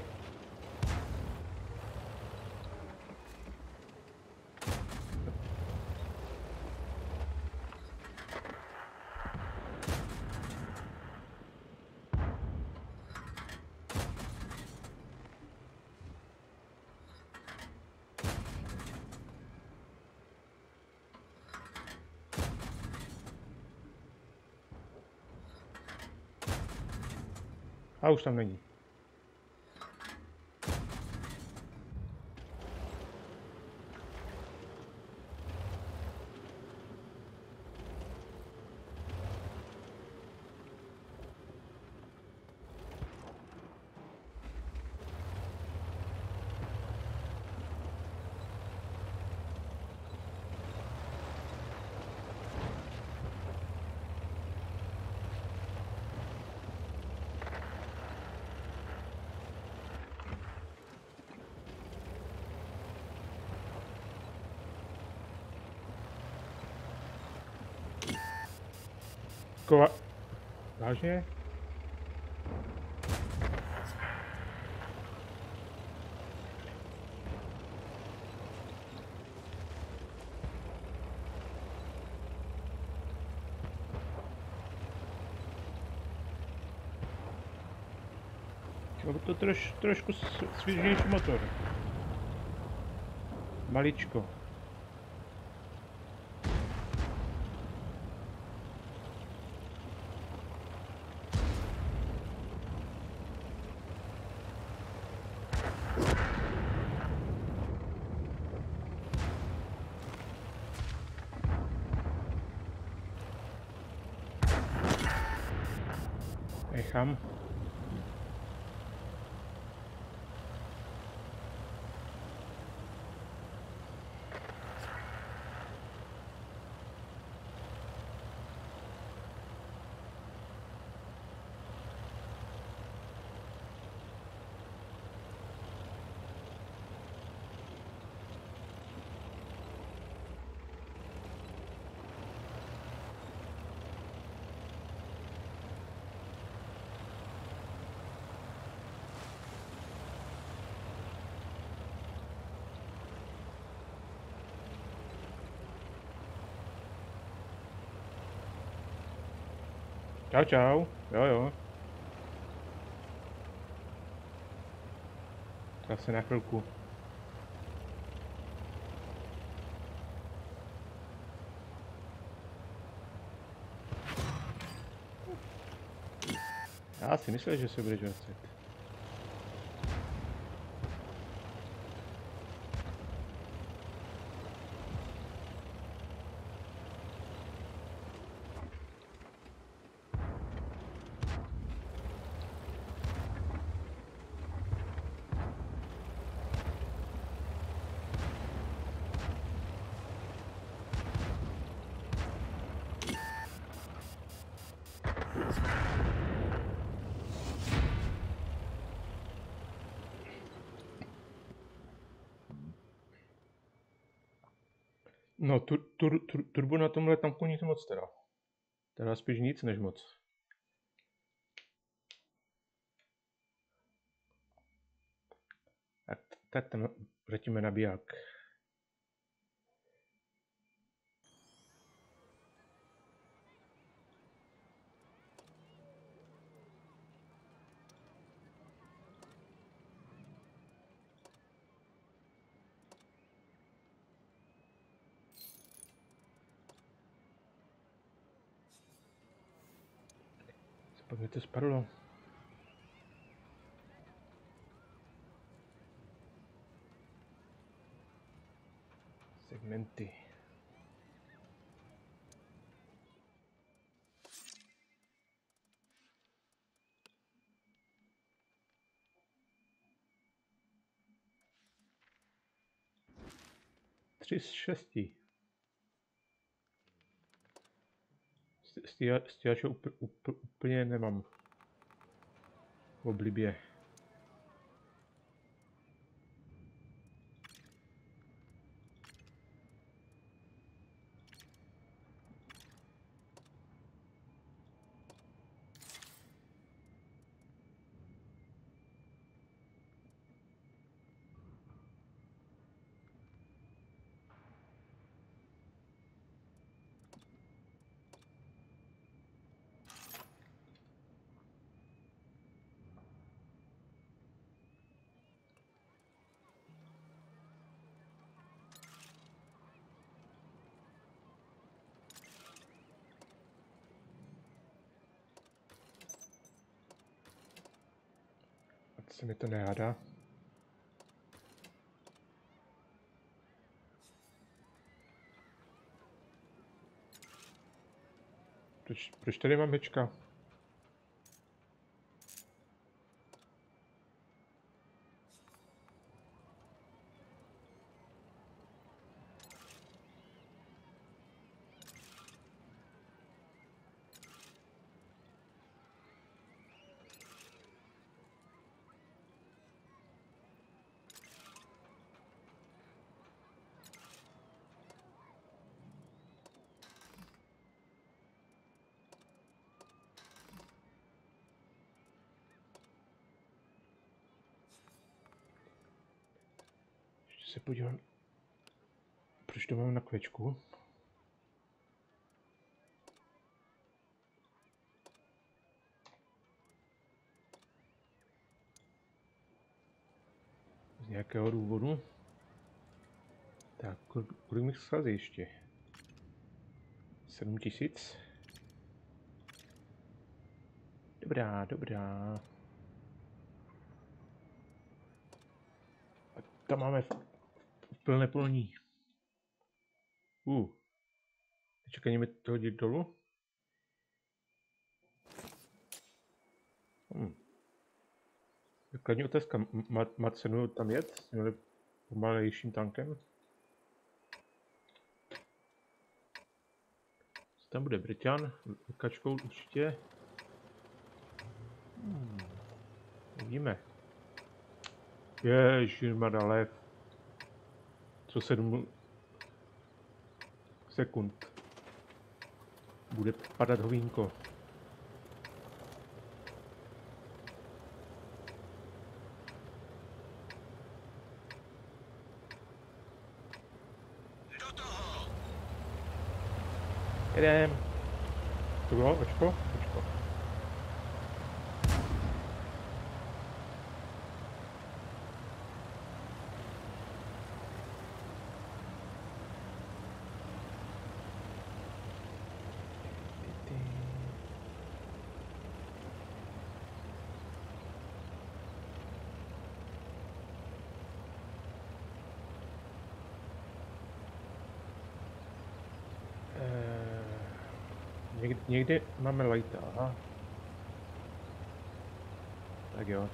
A už tam není. Kova... Vážně? Bylo to troš, trošku svěžnější motor. Maličko. Nechám. Čau, čau. Jo, jo. Zase na chvilku. Já si myslel, že se budeš vracet. No, tur, tur, tur, turbo na tomhle tanku nic moc teda. Teda spíš nic než moc. Tak, tak ten vrátíme nabiják. Pak mi to spadlo. Segmenty. Tři z šesti. Stíhače úplně nemám v oblibě. Se mi to nehádá. Proč, proč tady mám hečka? Se podívám, proč to mám na kvečku. Z nějakého důvodu. Tak, kolik mi schází ještě? sedm tisíc. Dobrá, dobrá. A tam máme plné plní. Uh. Čekaj, mi to hodit dolů. Hmm. Kladní otázka. Má, má cenu tam jet s tímhle pomalejším tankem? Tam bude Briťan, kačkou určitě. Hmm. Uvidíme. Ježišmarja, lev. Co sedm sekund. Bude padat hovínko. Do toho! Jedem. To bylo očko? Očko. Někde, někde máme lighta, aha. Tak jo.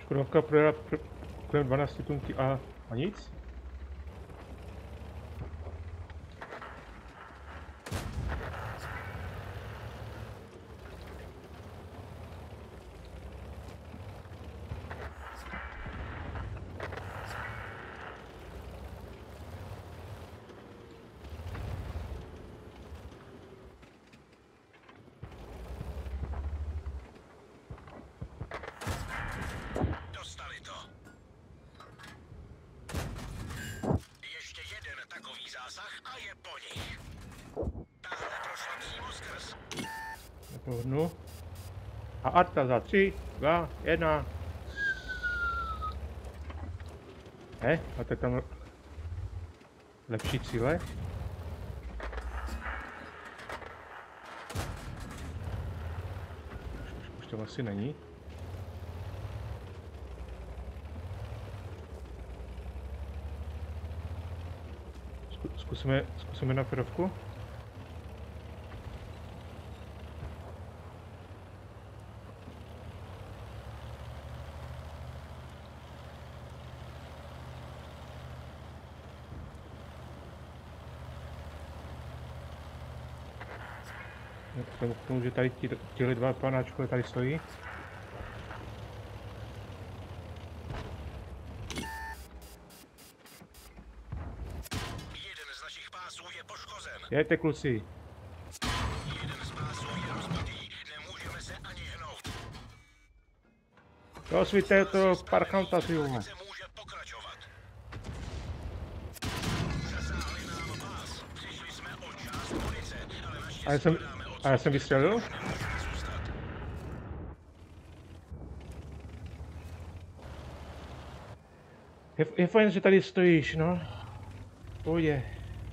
Škodovka projela pr- kolem dvanáct tunky a, a nic? Dostali to. Ještě jeden takový zásah a je po nich. Tahle prošla přímo skrz. Nepohodnu. A Arta za tři, dva, jedna. He, máte tam lepší cíle? Už, už to asi není. Zku- Zkusíme, zkusíme na ferovku. Vzhledem k tomu, že tady ti- tihle dva panáčkové tady stojí. Jeden z našich pásů je poškozen. Jejte, kluci. Jeden z pásů je rozbitý. Nemůžeme se ani hnout. Rozsvíte to parchanta, ty vole. Se může pokračovat. Zasáhli nám pás. Přišli jsme o část munice, ale naštěstí A já jsem, dáme a já jsem vystřelil? Nemůžeme zůstat. Je, je fajn, že tady stojíš, no. Pohodě.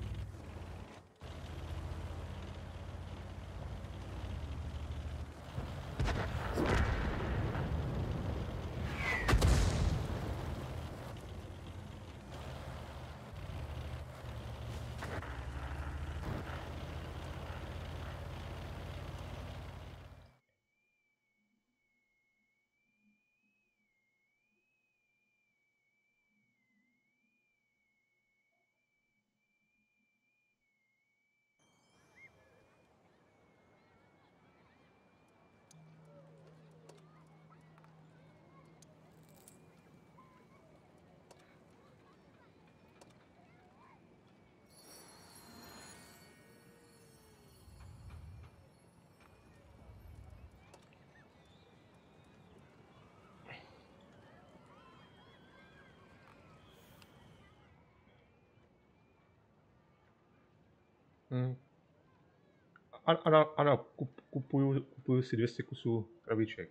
Hmm. A- Ano, ano, kup, kupuju, kupuju si dvě stě kusů krabiček.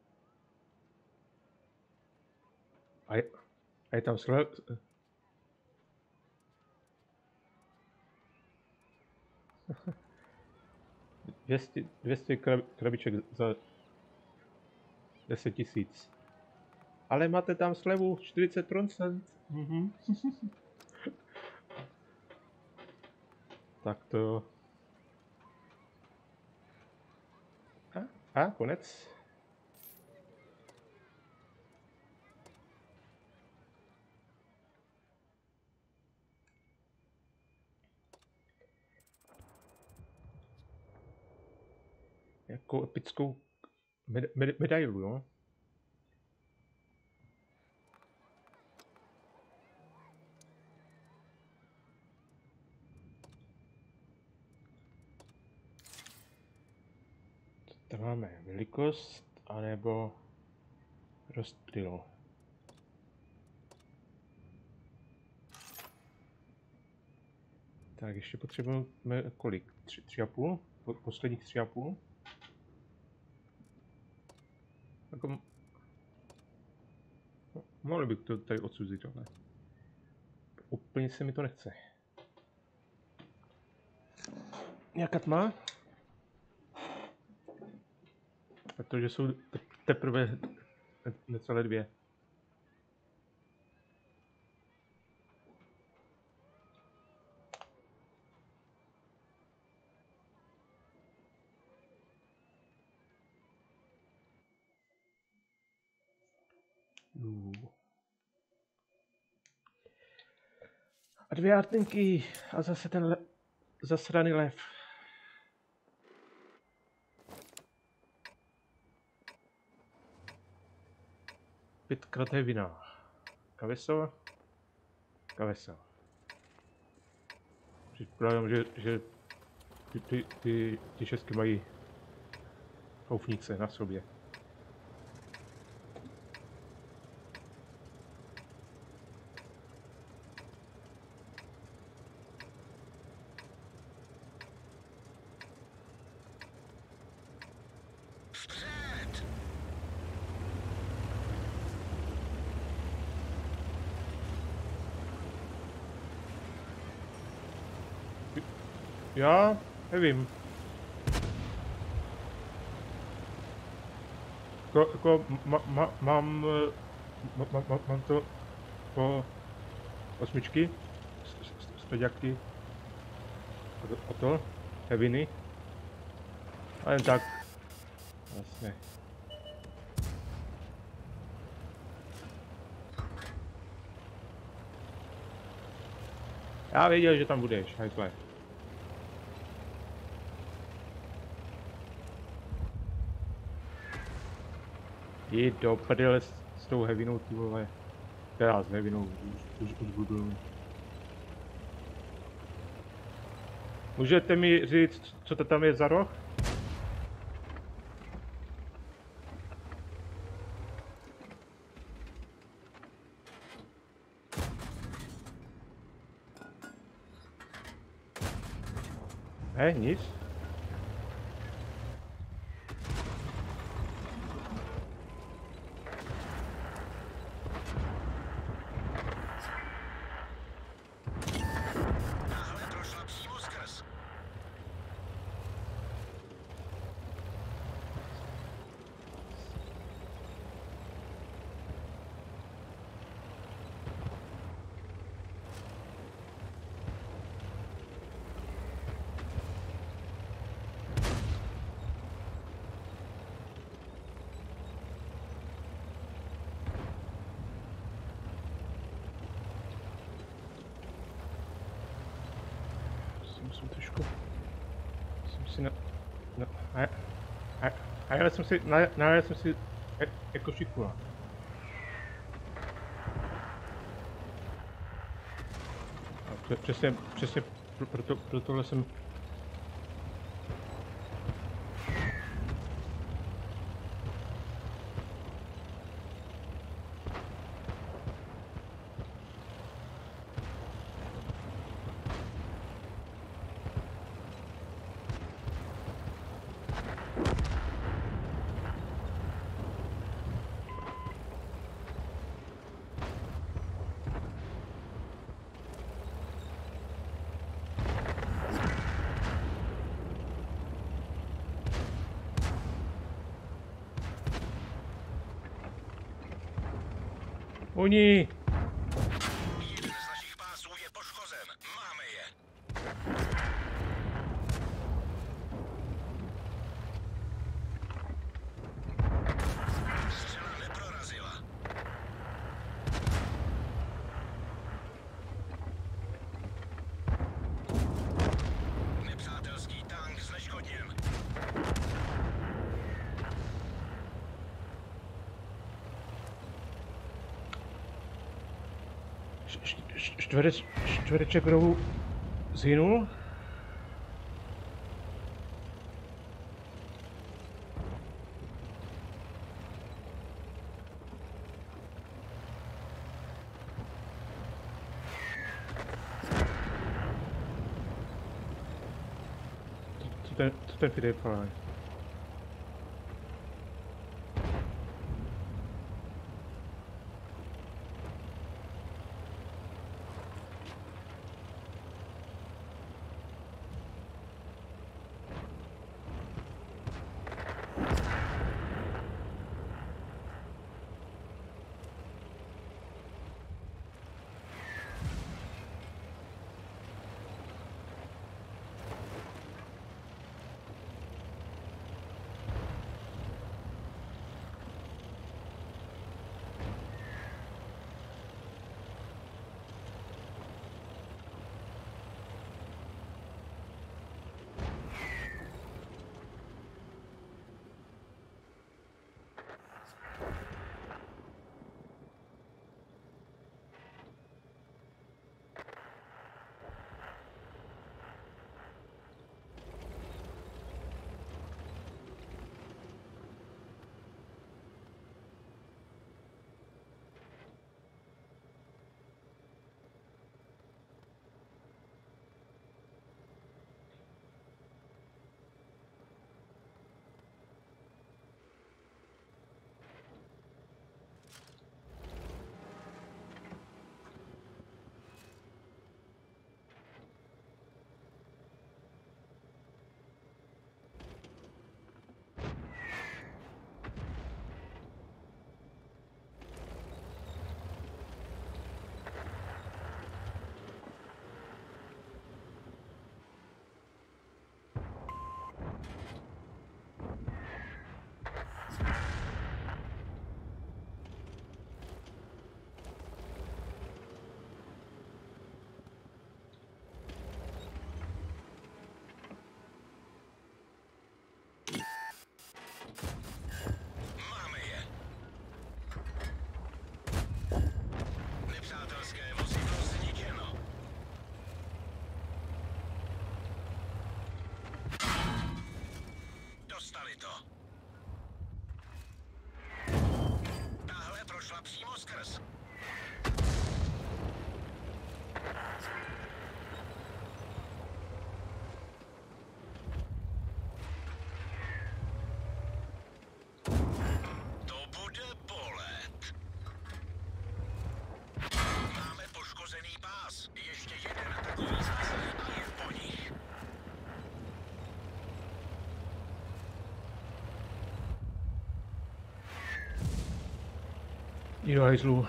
A je, a je tam slev... dvě stě, dvě stě krab, krabiček za deset tisíc. Ale máte tam slevu čtyřicet procent. Mhm. Tak to... A, a konec. Jako epickou med, med, medailu, jo? Tam máme velikost, anebo rozptyl. Tak ještě potřebujeme kolik? Tři, tři a půl? Po, posledních tři a půl? Jako, no, mohli bych to tady odsuzit, ale úplně se mi to nechce. Nějaká tma? Protože jsou te- teprve necelé dvě. Jú. A dvě artinky a zase ten le- zasraný lev. Pětkrát je vina. Kaveso? Kaveso. Předpokládám, že, že ty, ty, ty, ty šestky mají houfnice na sobě. Vpřed! Já nevím. Jako, jako ma, ma, mám, eh, ma, ma, ma, mám to po osmičky, stoďaky, o to, heviny. A jen tak, vlastně. Já věděl, že tam budeš, hajzle. Jít do prdele s, s tou hevinou, ty vole. Teda s hevinou, už, už, už budu. Můžete mi říct, co to tam je za roh? Ne, nic. Tahle prošla přímo skrz. Musím trošku... Jsem si na... na a, a, a já jsem si... Na, na, já jsem si... E, jako šikula. A pře- přesně, přesně pro, proto, pro tohle jsem... Oni! Jeden z našich pásů je poškozen. Máme je. Střela neprorazila. Nepřátelský tank zneškodněn. Š- š- š- Čtverec, čtvereček rohu zhynul? Co ten, co ten Fidej pálí? Jdi do hajzlu.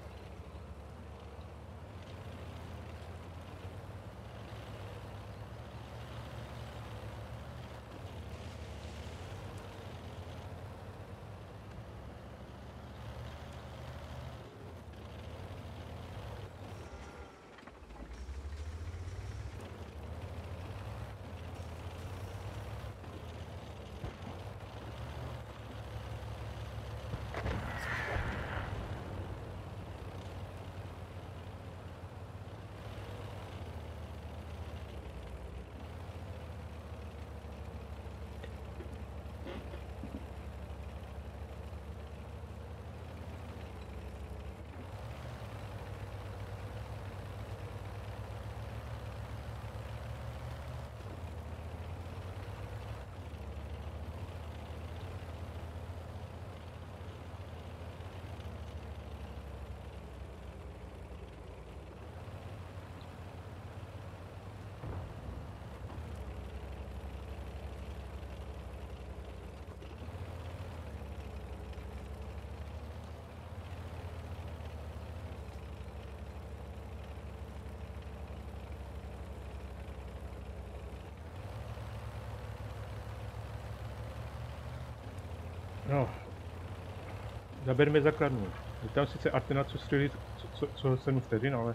No, zaber mě zakladnu. Je tam sice Artina, co střelí, co, co, co sedm vteřin, ale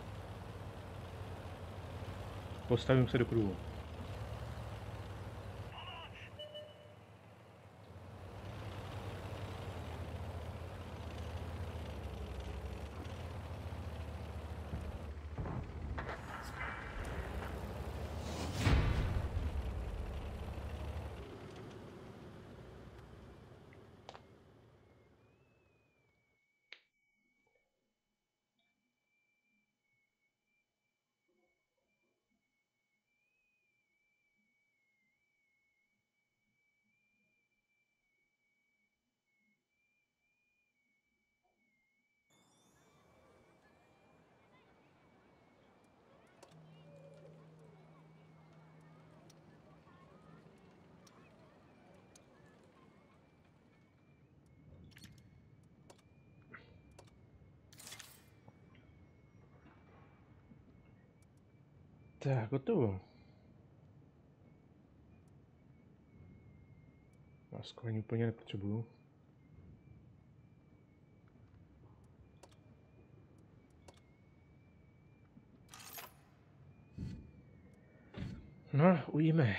postavím se do kruhu. Tak, gotovo. Masku ani úplně nepotřebuju. No, uvidíme.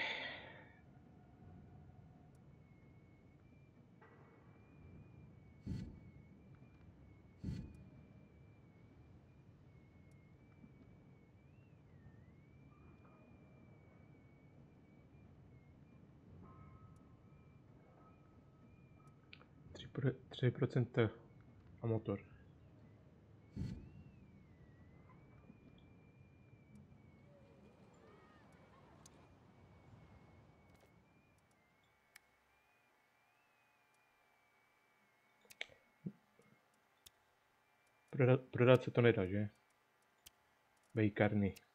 tři procenta a motor. Prodat, prodat se to nedá, že? Bejkarny.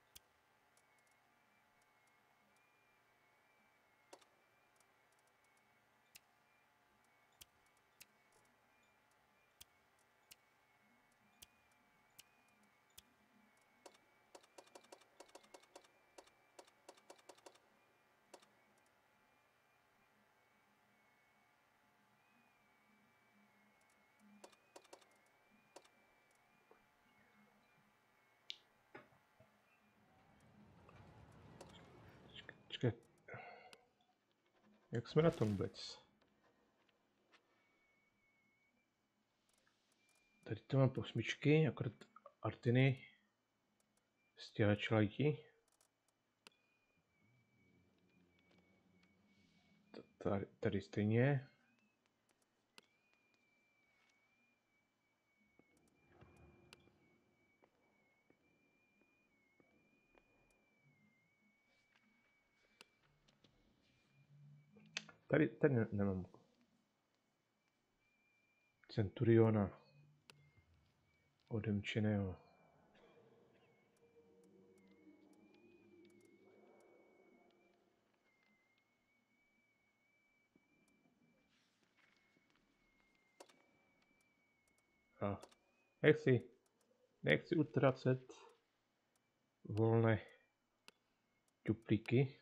Počkej. Jak jsme na tom vůbec? Tady to mám posmičky, akorát Artiny, stěhač lajti. Tady, tady stejně. Tady, tady ne, nemám. Centuriona. Odemčeného. A nechci, nechci utracet volné ťuplíky.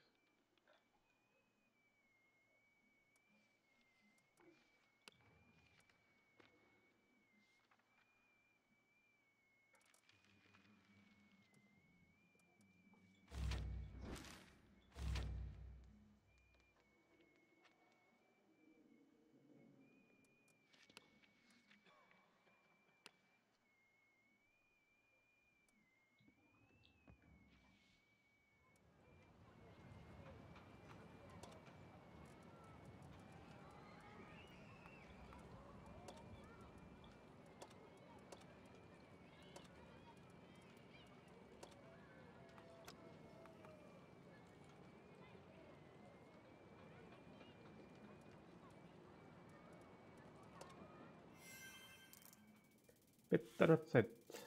dvacet pět.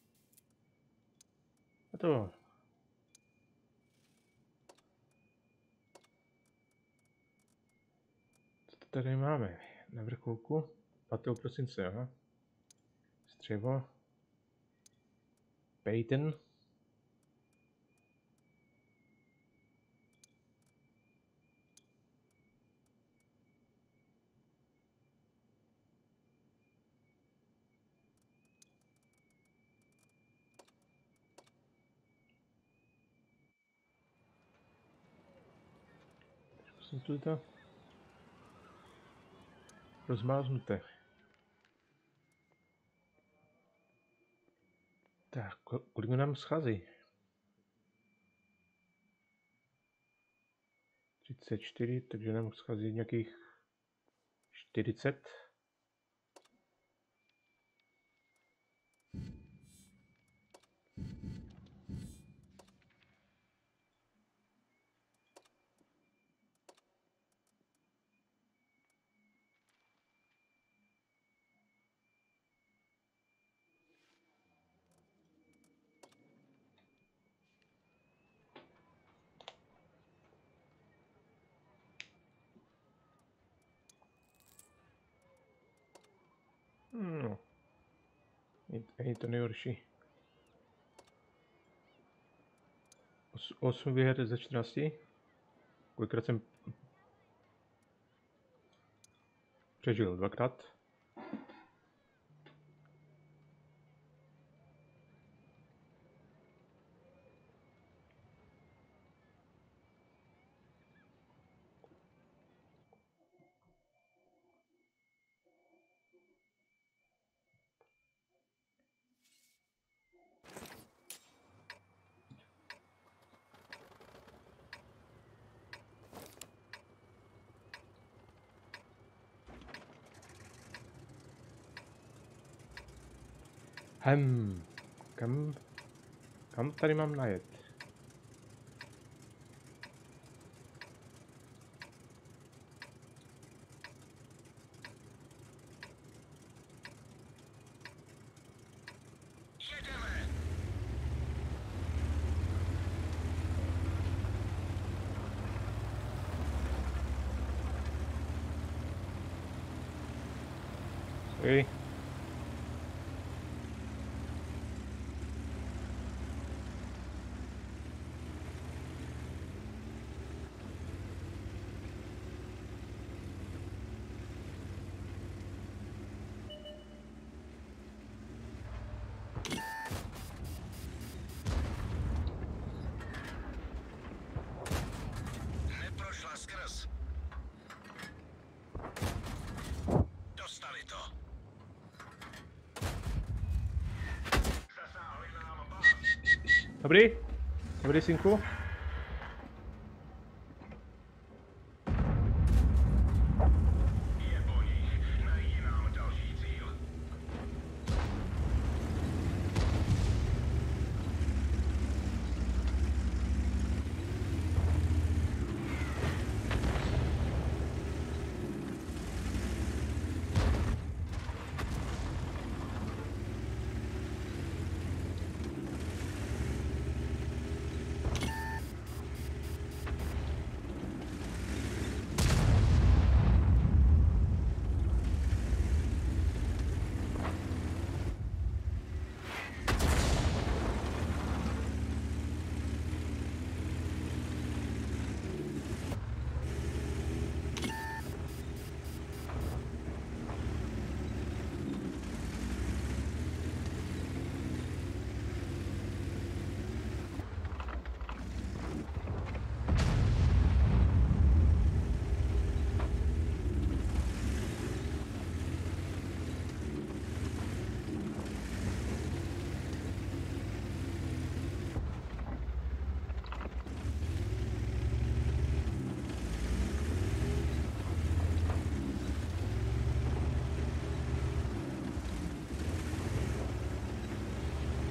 A to. Co to tady máme? Na vrcholku pátého prosince, aha. Střevo. Peyton. Jsem tu to rozmáznuté. Tak, kolik nám schází? třicet čtyři, takže nám schází nějakých čtyřicet. No, je to nejhorší. osm výher ze čtrnácti. Kolikrát jsem přežil? Dvakrát. Hm, kam, kam tady mám najet? Jedeme! Ej. Neprošla skrz. Dostali to. Zasáhli nám bás. Dobrý? Dobrý, synku? Je po nich. Najdi nám další cíl.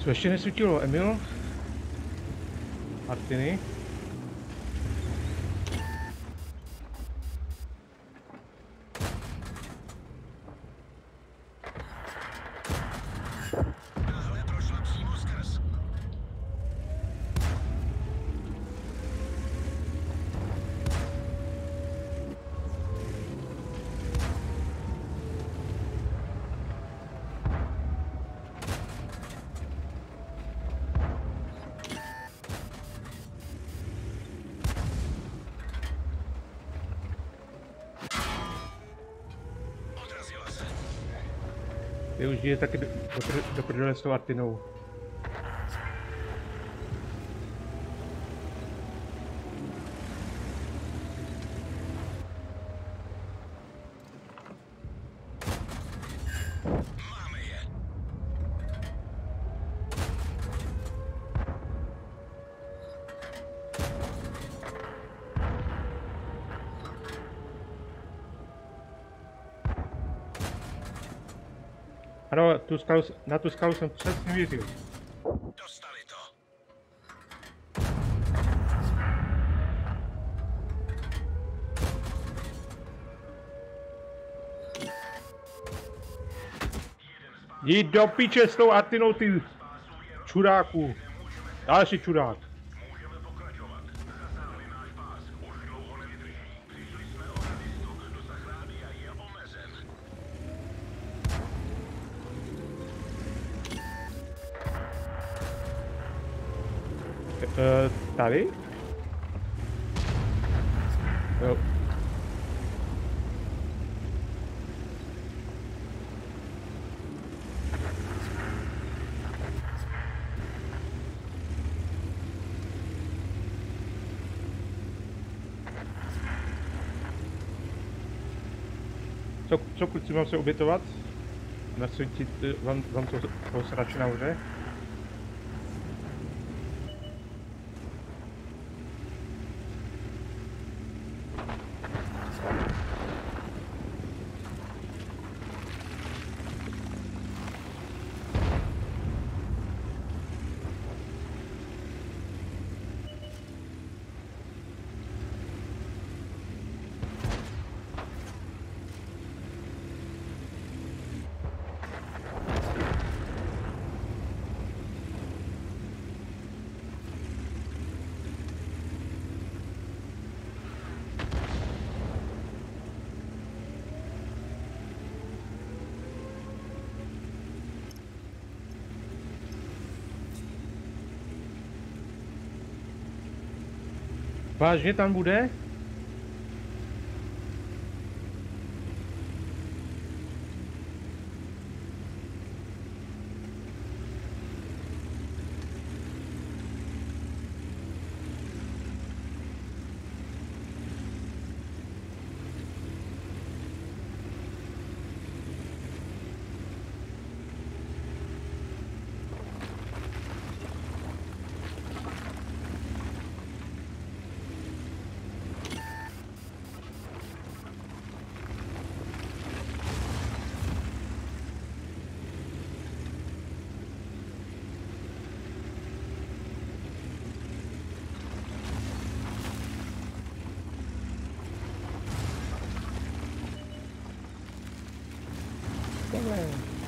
To ještě nesvítilo, Emil? Martiny? Náhle prošla přímo skrz. Odrazila se. Ty už jde taky do, do, pr- do prdele s tou Artinou. Máme je. Ano, tu skalu, s- na tu skalu jsem přesně věřil. Dostali to. Jdi do piče s tou Artinou, ty čuráku. Další čurák. Můžeme pokračovat. Zasáhli náš pás. Už dlouho nevydrží. Přišli jsme o radistu. Dosah rádia je omezen. E, tady? Jo. Co, co kluci, mám se obětovat? Nasvítit eh, vám, vám to, to srače nahoře? Vážně tam bude? Tohle.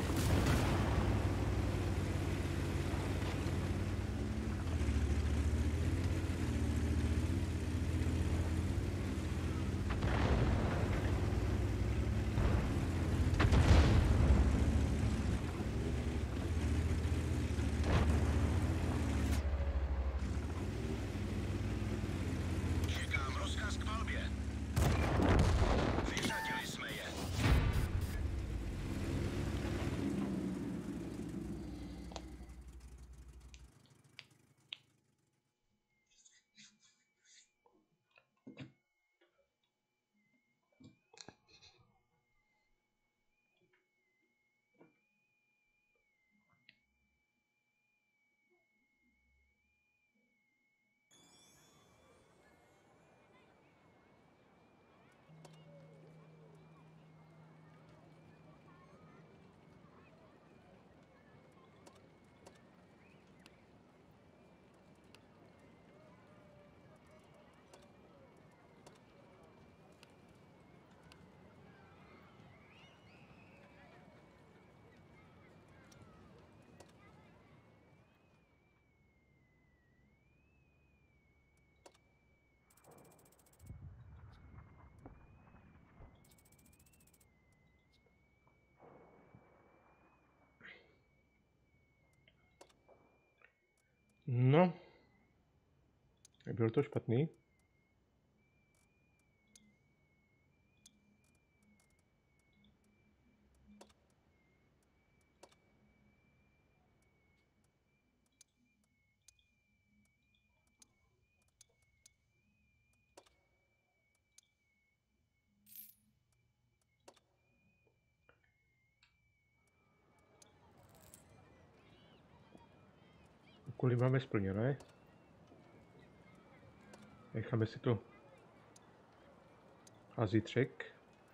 Čekám rozkaz k palbě. Vyřadili jsme je. No. Byl to špatný. Úkoly máme splněné. Necháme si to a zítřek.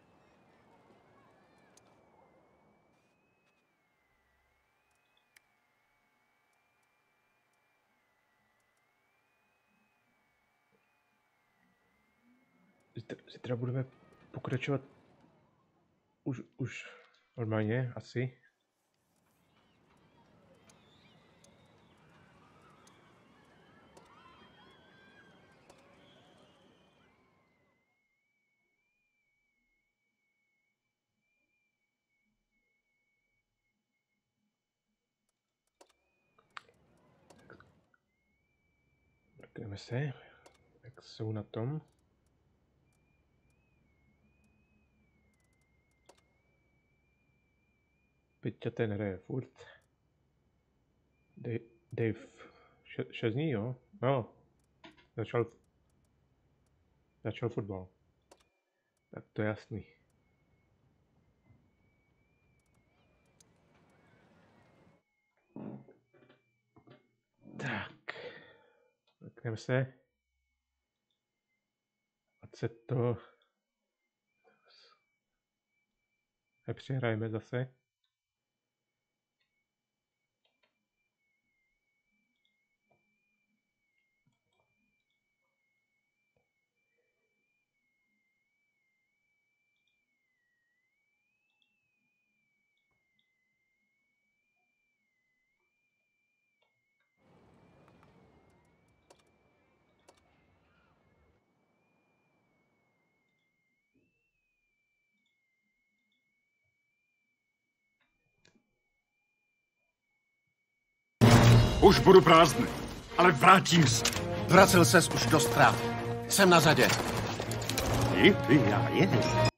Zítra, zítra budeme pokračovat už, už normálně asi. Mrkneme se, jak jsou na tom. Peťa ten hraje furt. Dave, Dave še, šest dní, jo? No, začal, začal fotbal. Tak to je jasný. Tak. Mrkneme se. Ať se to nepřihrajeme zase. Už budu prázdný, ale vrátím se. Vracel ses už dost krát. Jsem na řadě. Ty, ty, já je.